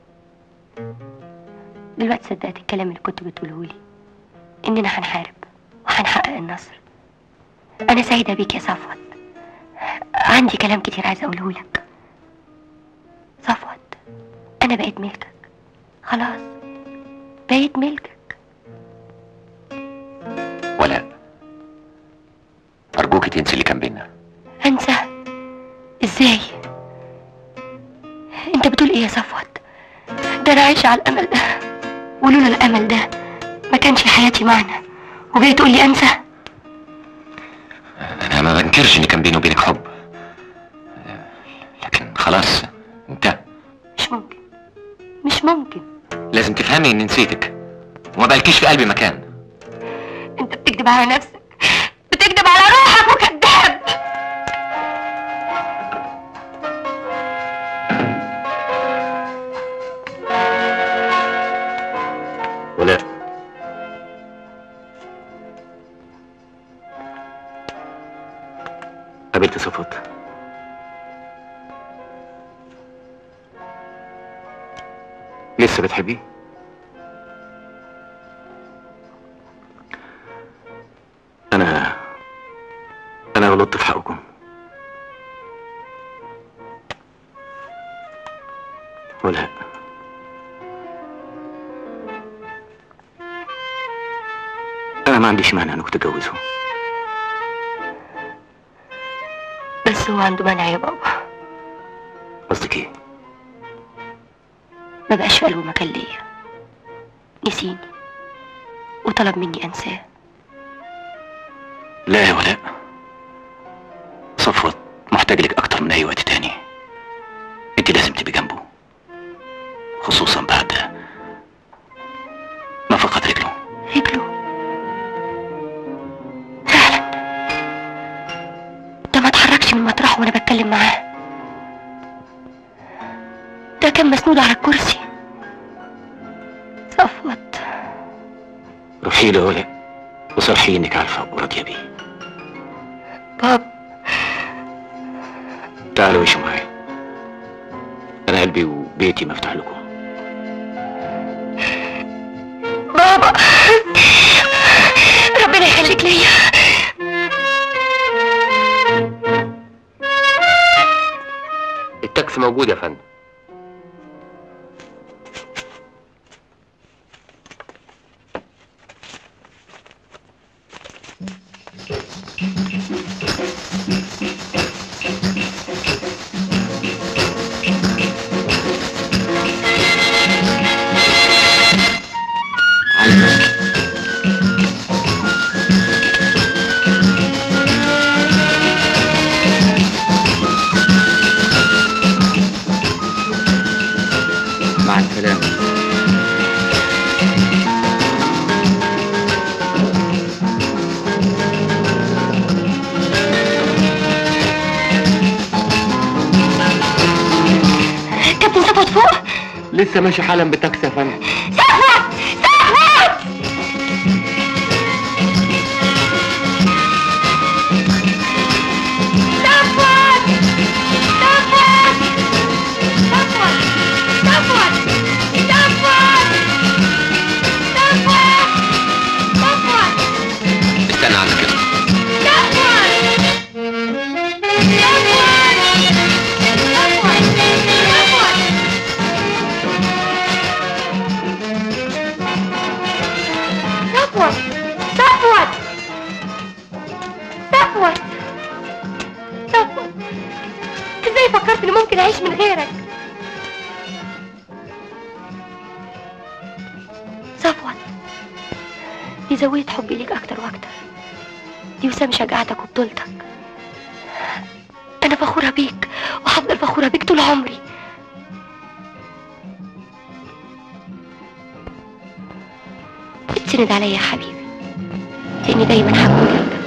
دلوقتي صدقت الكلام اللي كنت بتقوله لي إننا هنحارب وهنحقق النصر. أنا سعيدة بيك يا صفوت. عندي كلام كتير عايزة أقوله لك. صفوت، أنا بقيت ملكك خلاص، بقيت ملكك. ولاء، أرجوك تنسي اللي كان بينا. أنسى؟ إزاي؟ أنت بتقول إيه يا صفوت؟ ده أنا عايشة على الأمل ده، ولولا الأمل ده ما كانش حياتي معنى، وجاي تقول لي أنسى؟ أنا ما بنكرش إن كان بيني وبينك حب، لكن خلاص انتهى. مش ممكن، مش ممكن. لازم تفهمي إني نسيتك وما بقالكيش في قلبي مكان. أنت بتكذب على نفسك، بتكذب على روحك وكذاب. ولاء، قابلت صفوت. لسه بتحبيه؟ أنا أنا غلطت في حقكم. ولاء، أنا ما عنديش مانع إنك تتجوزوا، بس هو عنده مانع يا بابا. قصدك إيه؟ ما بقاش في قلبه مكان ليا، نسيني وطلب مني أنساه. لا يا ولاء، صفوت محتاج لك أكتر من أي وقت تاني. أنت لازم تبقي جنبه، خصوصا بعد ما فقد رجله. رجله؟ فعلا ده ما اتحركش من مطرحه وانا بتكلم معاه، ده كان مسنود على الكرسي. صفوت، روحي له يا ولاء وصرحي انك عارفه وراضيه بيه. بابا، تعالوا عيشوا معايا، انا قلبي وبيتي مفتوح لكم. بابا ربنا يخليك ليا. التاكسي موجود يا فندم. مع السلامة. كابتن صفوت فوق؟ لسه ماشي حالا بتاكسي يا فندم. صفوت، صفوت! استنى عنك كده. صفوت، صفوت، صفوت، صفوت، ازاي فكرت اني ممكن اعيش من غيرك؟ صفوت، دي زودت حبي ليك اكتر واكتر، دي وسام شجاعتك وبطولتك. انا فخورة بيك وهفضل فخورة بيك طول عمري. تسند عليا يا حبيبي، لاني دايما هكون جنبك.